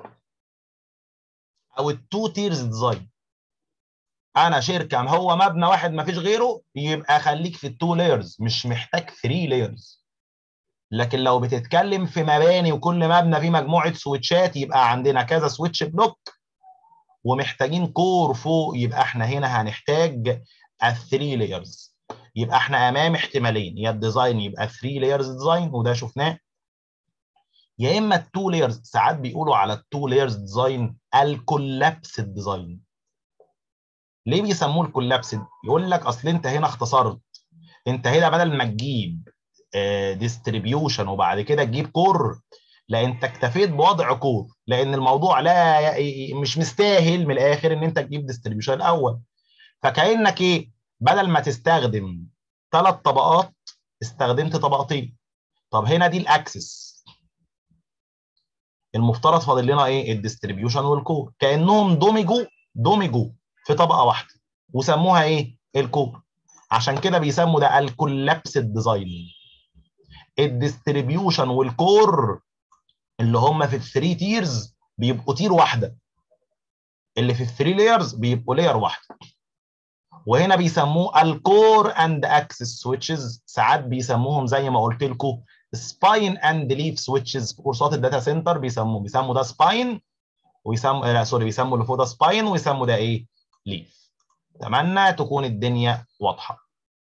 S1: او التو تيرز ديزاين. انا شركه هو مبنى واحد ما فيش غيره، يبقى خليك في التو لايرز، مش محتاج 3 لايرز. لكن لو بتتكلم في مباني وكل مبنى فيه مجموعه سويتشات، يبقى عندنا كذا سويتش بلوك ومحتاجين كور فوق، يبقى احنا هنا هنحتاج 3 لايرز. يبقى احنا امام احتمالين: يا الديزاين يبقى 3 لايرز ديزاين وده شفناه، يا اما التو لايرز. ساعات بيقولوا على التو لايرز ديزاين الكولابس ديزاين. ليه بيسموه الكولابس؟ يقول لك اصل انت هنا اختصرت، انت هنا بدل ما تجيب ديستريبيوشن وبعد كده تجيب كور، لا انت اكتفيت بوضع كور، لان الموضوع لا مش مستاهل من الاخر ان انت تجيب ديستريبيوشن الاول. فكانك ايه؟ بدل ما تستخدم 3 طبقات استخدمت طبقتين. طب هنا دي الاكسس، المفترض فاضل لنا ايه؟ الديستريبيوشن والكور، كانهم دمجوا في طبقه واحده وسموها ايه؟ الكور. عشان كده بيسموا ده الكولابس ديزاين. الديستريبيوشن والكور اللي هم في الثري تيرز بيبقوا تير واحده، اللي في الثري لايرز بيبقوا لاير واحده. وهنا بيسموه الكور اند اكسس سويتشز. ساعات بيسموهم زي ما قلت لكم سباين اند ليف سويتشز. في كورسات الداتا سنتر بيسموا ده سباين، بيسموا اللي فوق ده سباين، ويسموا ده ايه؟ ليف. اتمنى تكون الدنيا واضحه.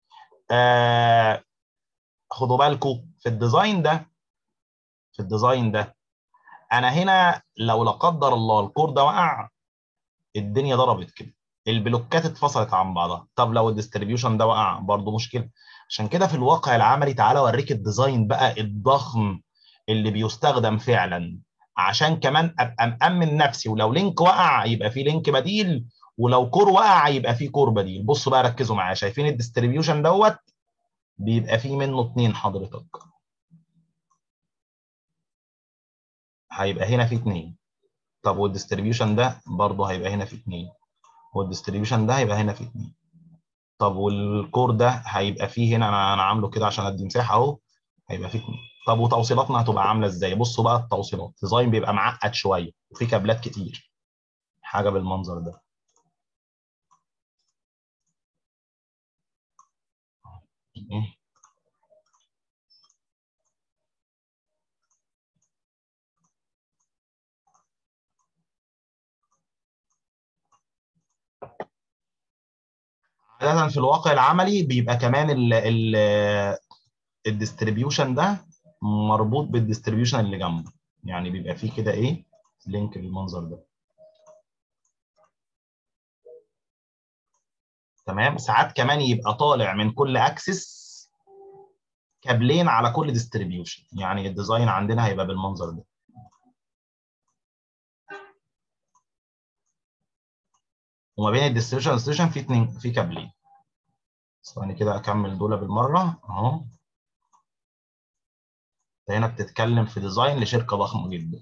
S1: خدوا بالكم في الديزاين ده، في الديزاين ده انا هنا لو لا قدر الله الكور ده وقع، الدنيا ضربت كده، البلوكات اتفصلت عن بعضها. طب لو الديستريبيوشن ده وقع برضه مشكله. عشان كده في الواقع العملي، تعالى اوريك الديزاين بقى الضخم اللي بيستخدم فعلا عشان كمان ابقى مأمن نفسي، ولو لينك وقع يبقى في لينك بديل، ولو كور وقع يبقى في كور بديل. بصوا بقى ركزوا معايا، شايفين الديستريبيوشن دوت بيبقى فيه منه 2 حضرتك، هيبقى هنا في 2. طب والديستريبيوشن ده برضه هيبقى هنا في 2، والديستريبيوشن ده هيبقى هنا في 2. طب والكور ده هيبقى فيه هنا، انا عامله كده عشان ادي مساحه اهو، هيبقى فيه 2. طب وتوصيلاتنا هتبقى عامله ازاي؟ بصوا بقى التوصيلات، ديزاين بيبقى معقد شويه وفي كابلات كتير، حاجه بالمنظر ده. عادة في الواقع العملي بيبقى كمان الديستريبيوشن ده مربوط بالديستريبيوشن اللي جنبه، يعني بيبقى فيه كده ايه، لينك بالمنظر ده. تمام. ساعات كمان يبقى طالع من كل اكسس كابلين على كل ديستريبيوشن، يعني الديزاين عندنا هيبقى بالمنظر ده. وما بين الديستريبيوشن والديستريبيوشن في 2 في كابلين. ثواني كده اكمل دول بالمره اهو. هنا بتتكلم في ديزاين لشركه ضخمه جدا.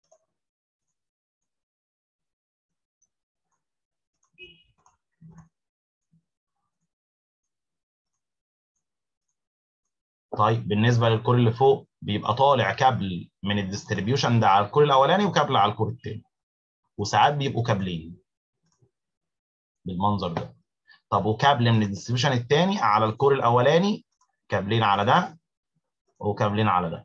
S1: طيب بالنسبه للكور اللي فوق بيبقى طالع كابل من الديستريبيوشن ده على الكور الاولاني وكابل على الكور الثاني، وساعات بيبقوا كابلين بالمنظر ده. طب وكابل من الديستريبيوشن الثاني على الكور الاولاني، كابلين على ده وكابلين على ده.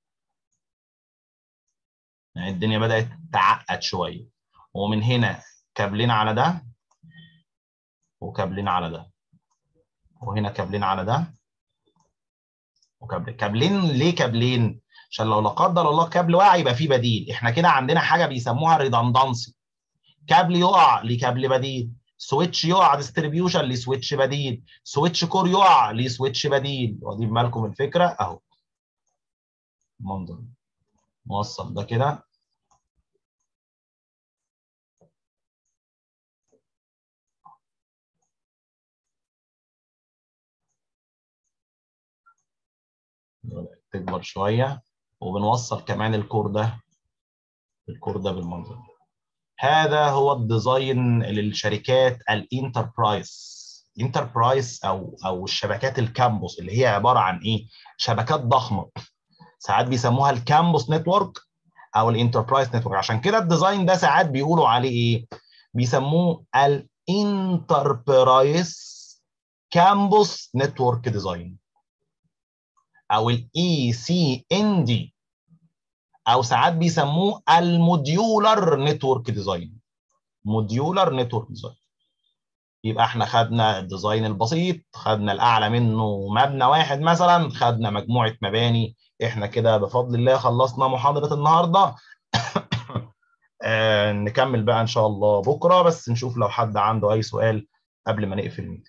S1: يعني الدنيا بدات تعقد شويه. ومن هنا كابلين على ده وكابلين على ده، وهنا كابلين على ده كابلين. ليه كابلين؟ عشان لو لا قدر الله كابل وقع يبقى فيه بديل. احنا كده عندنا حاجه بيسموها ريدندنسي، كابل يقع لكابل بديل، سويتش يقع ديستريبيوشن لسويتش بديل، سويتش كور يقع لسويتش بديل. واخدين بالكم الفكره اهو. منظر موصل ده كده. تكبر شويه، وبنوصل كمان الكور ده بالمنظر ده. هذا هو الديزاين للشركات الانتربرايز او الشبكات الكامبوس، اللي هي عباره عن ايه؟ شبكات ضخمه. ساعات بيسموها الكامبوس نتورك او الانتربرايز نتورك. عشان كده الديزاين ده ساعات بيقولوا عليه ايه؟ بيسموه الانتربرايز كامبوس نتورك ديزاين، او الاي سي ان دي، او ساعات بيسموه الموديولر نتورك ديزاين. موديولر نتورك ديزاين. يبقى احنا خدنا الديزاين البسيط، خدنا الاعلى منه مبنى واحد مثلا، خدنا مجموعه مباني. احنا كده بفضل الله خلصنا محاضره النهارده. نكمل بقى ان شاء الله بكره، بس نشوف لو حد عنده اي سؤال قبل ما نقفل الميتنج.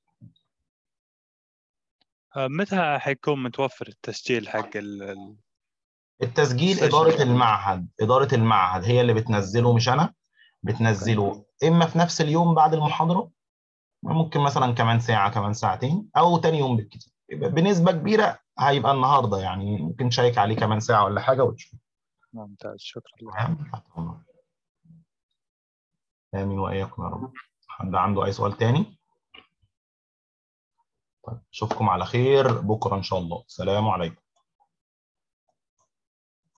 S2: متى حيكون متوفر التسجيل حق
S1: التسجيل
S2: السيشن؟
S1: اداره المعهد هي اللي بتنزله مش انا. بتنزله اما في نفس اليوم بعد المحاضره، ممكن مثلا كمان ساعه كمان ساعتين، او تاني يوم بالكتير. بنسبه كبيره هيبقى النهارده، يعني ممكن تشيك عليه كمان ساعه ولا حاجه وتشوف.
S2: ممتاز، شكرا لك.
S1: تمام. امين واياكم يا رب. حد عنده اي سؤال تاني؟ طيب اشوفكم على خير بكره ان شاء الله. سلام عليكم.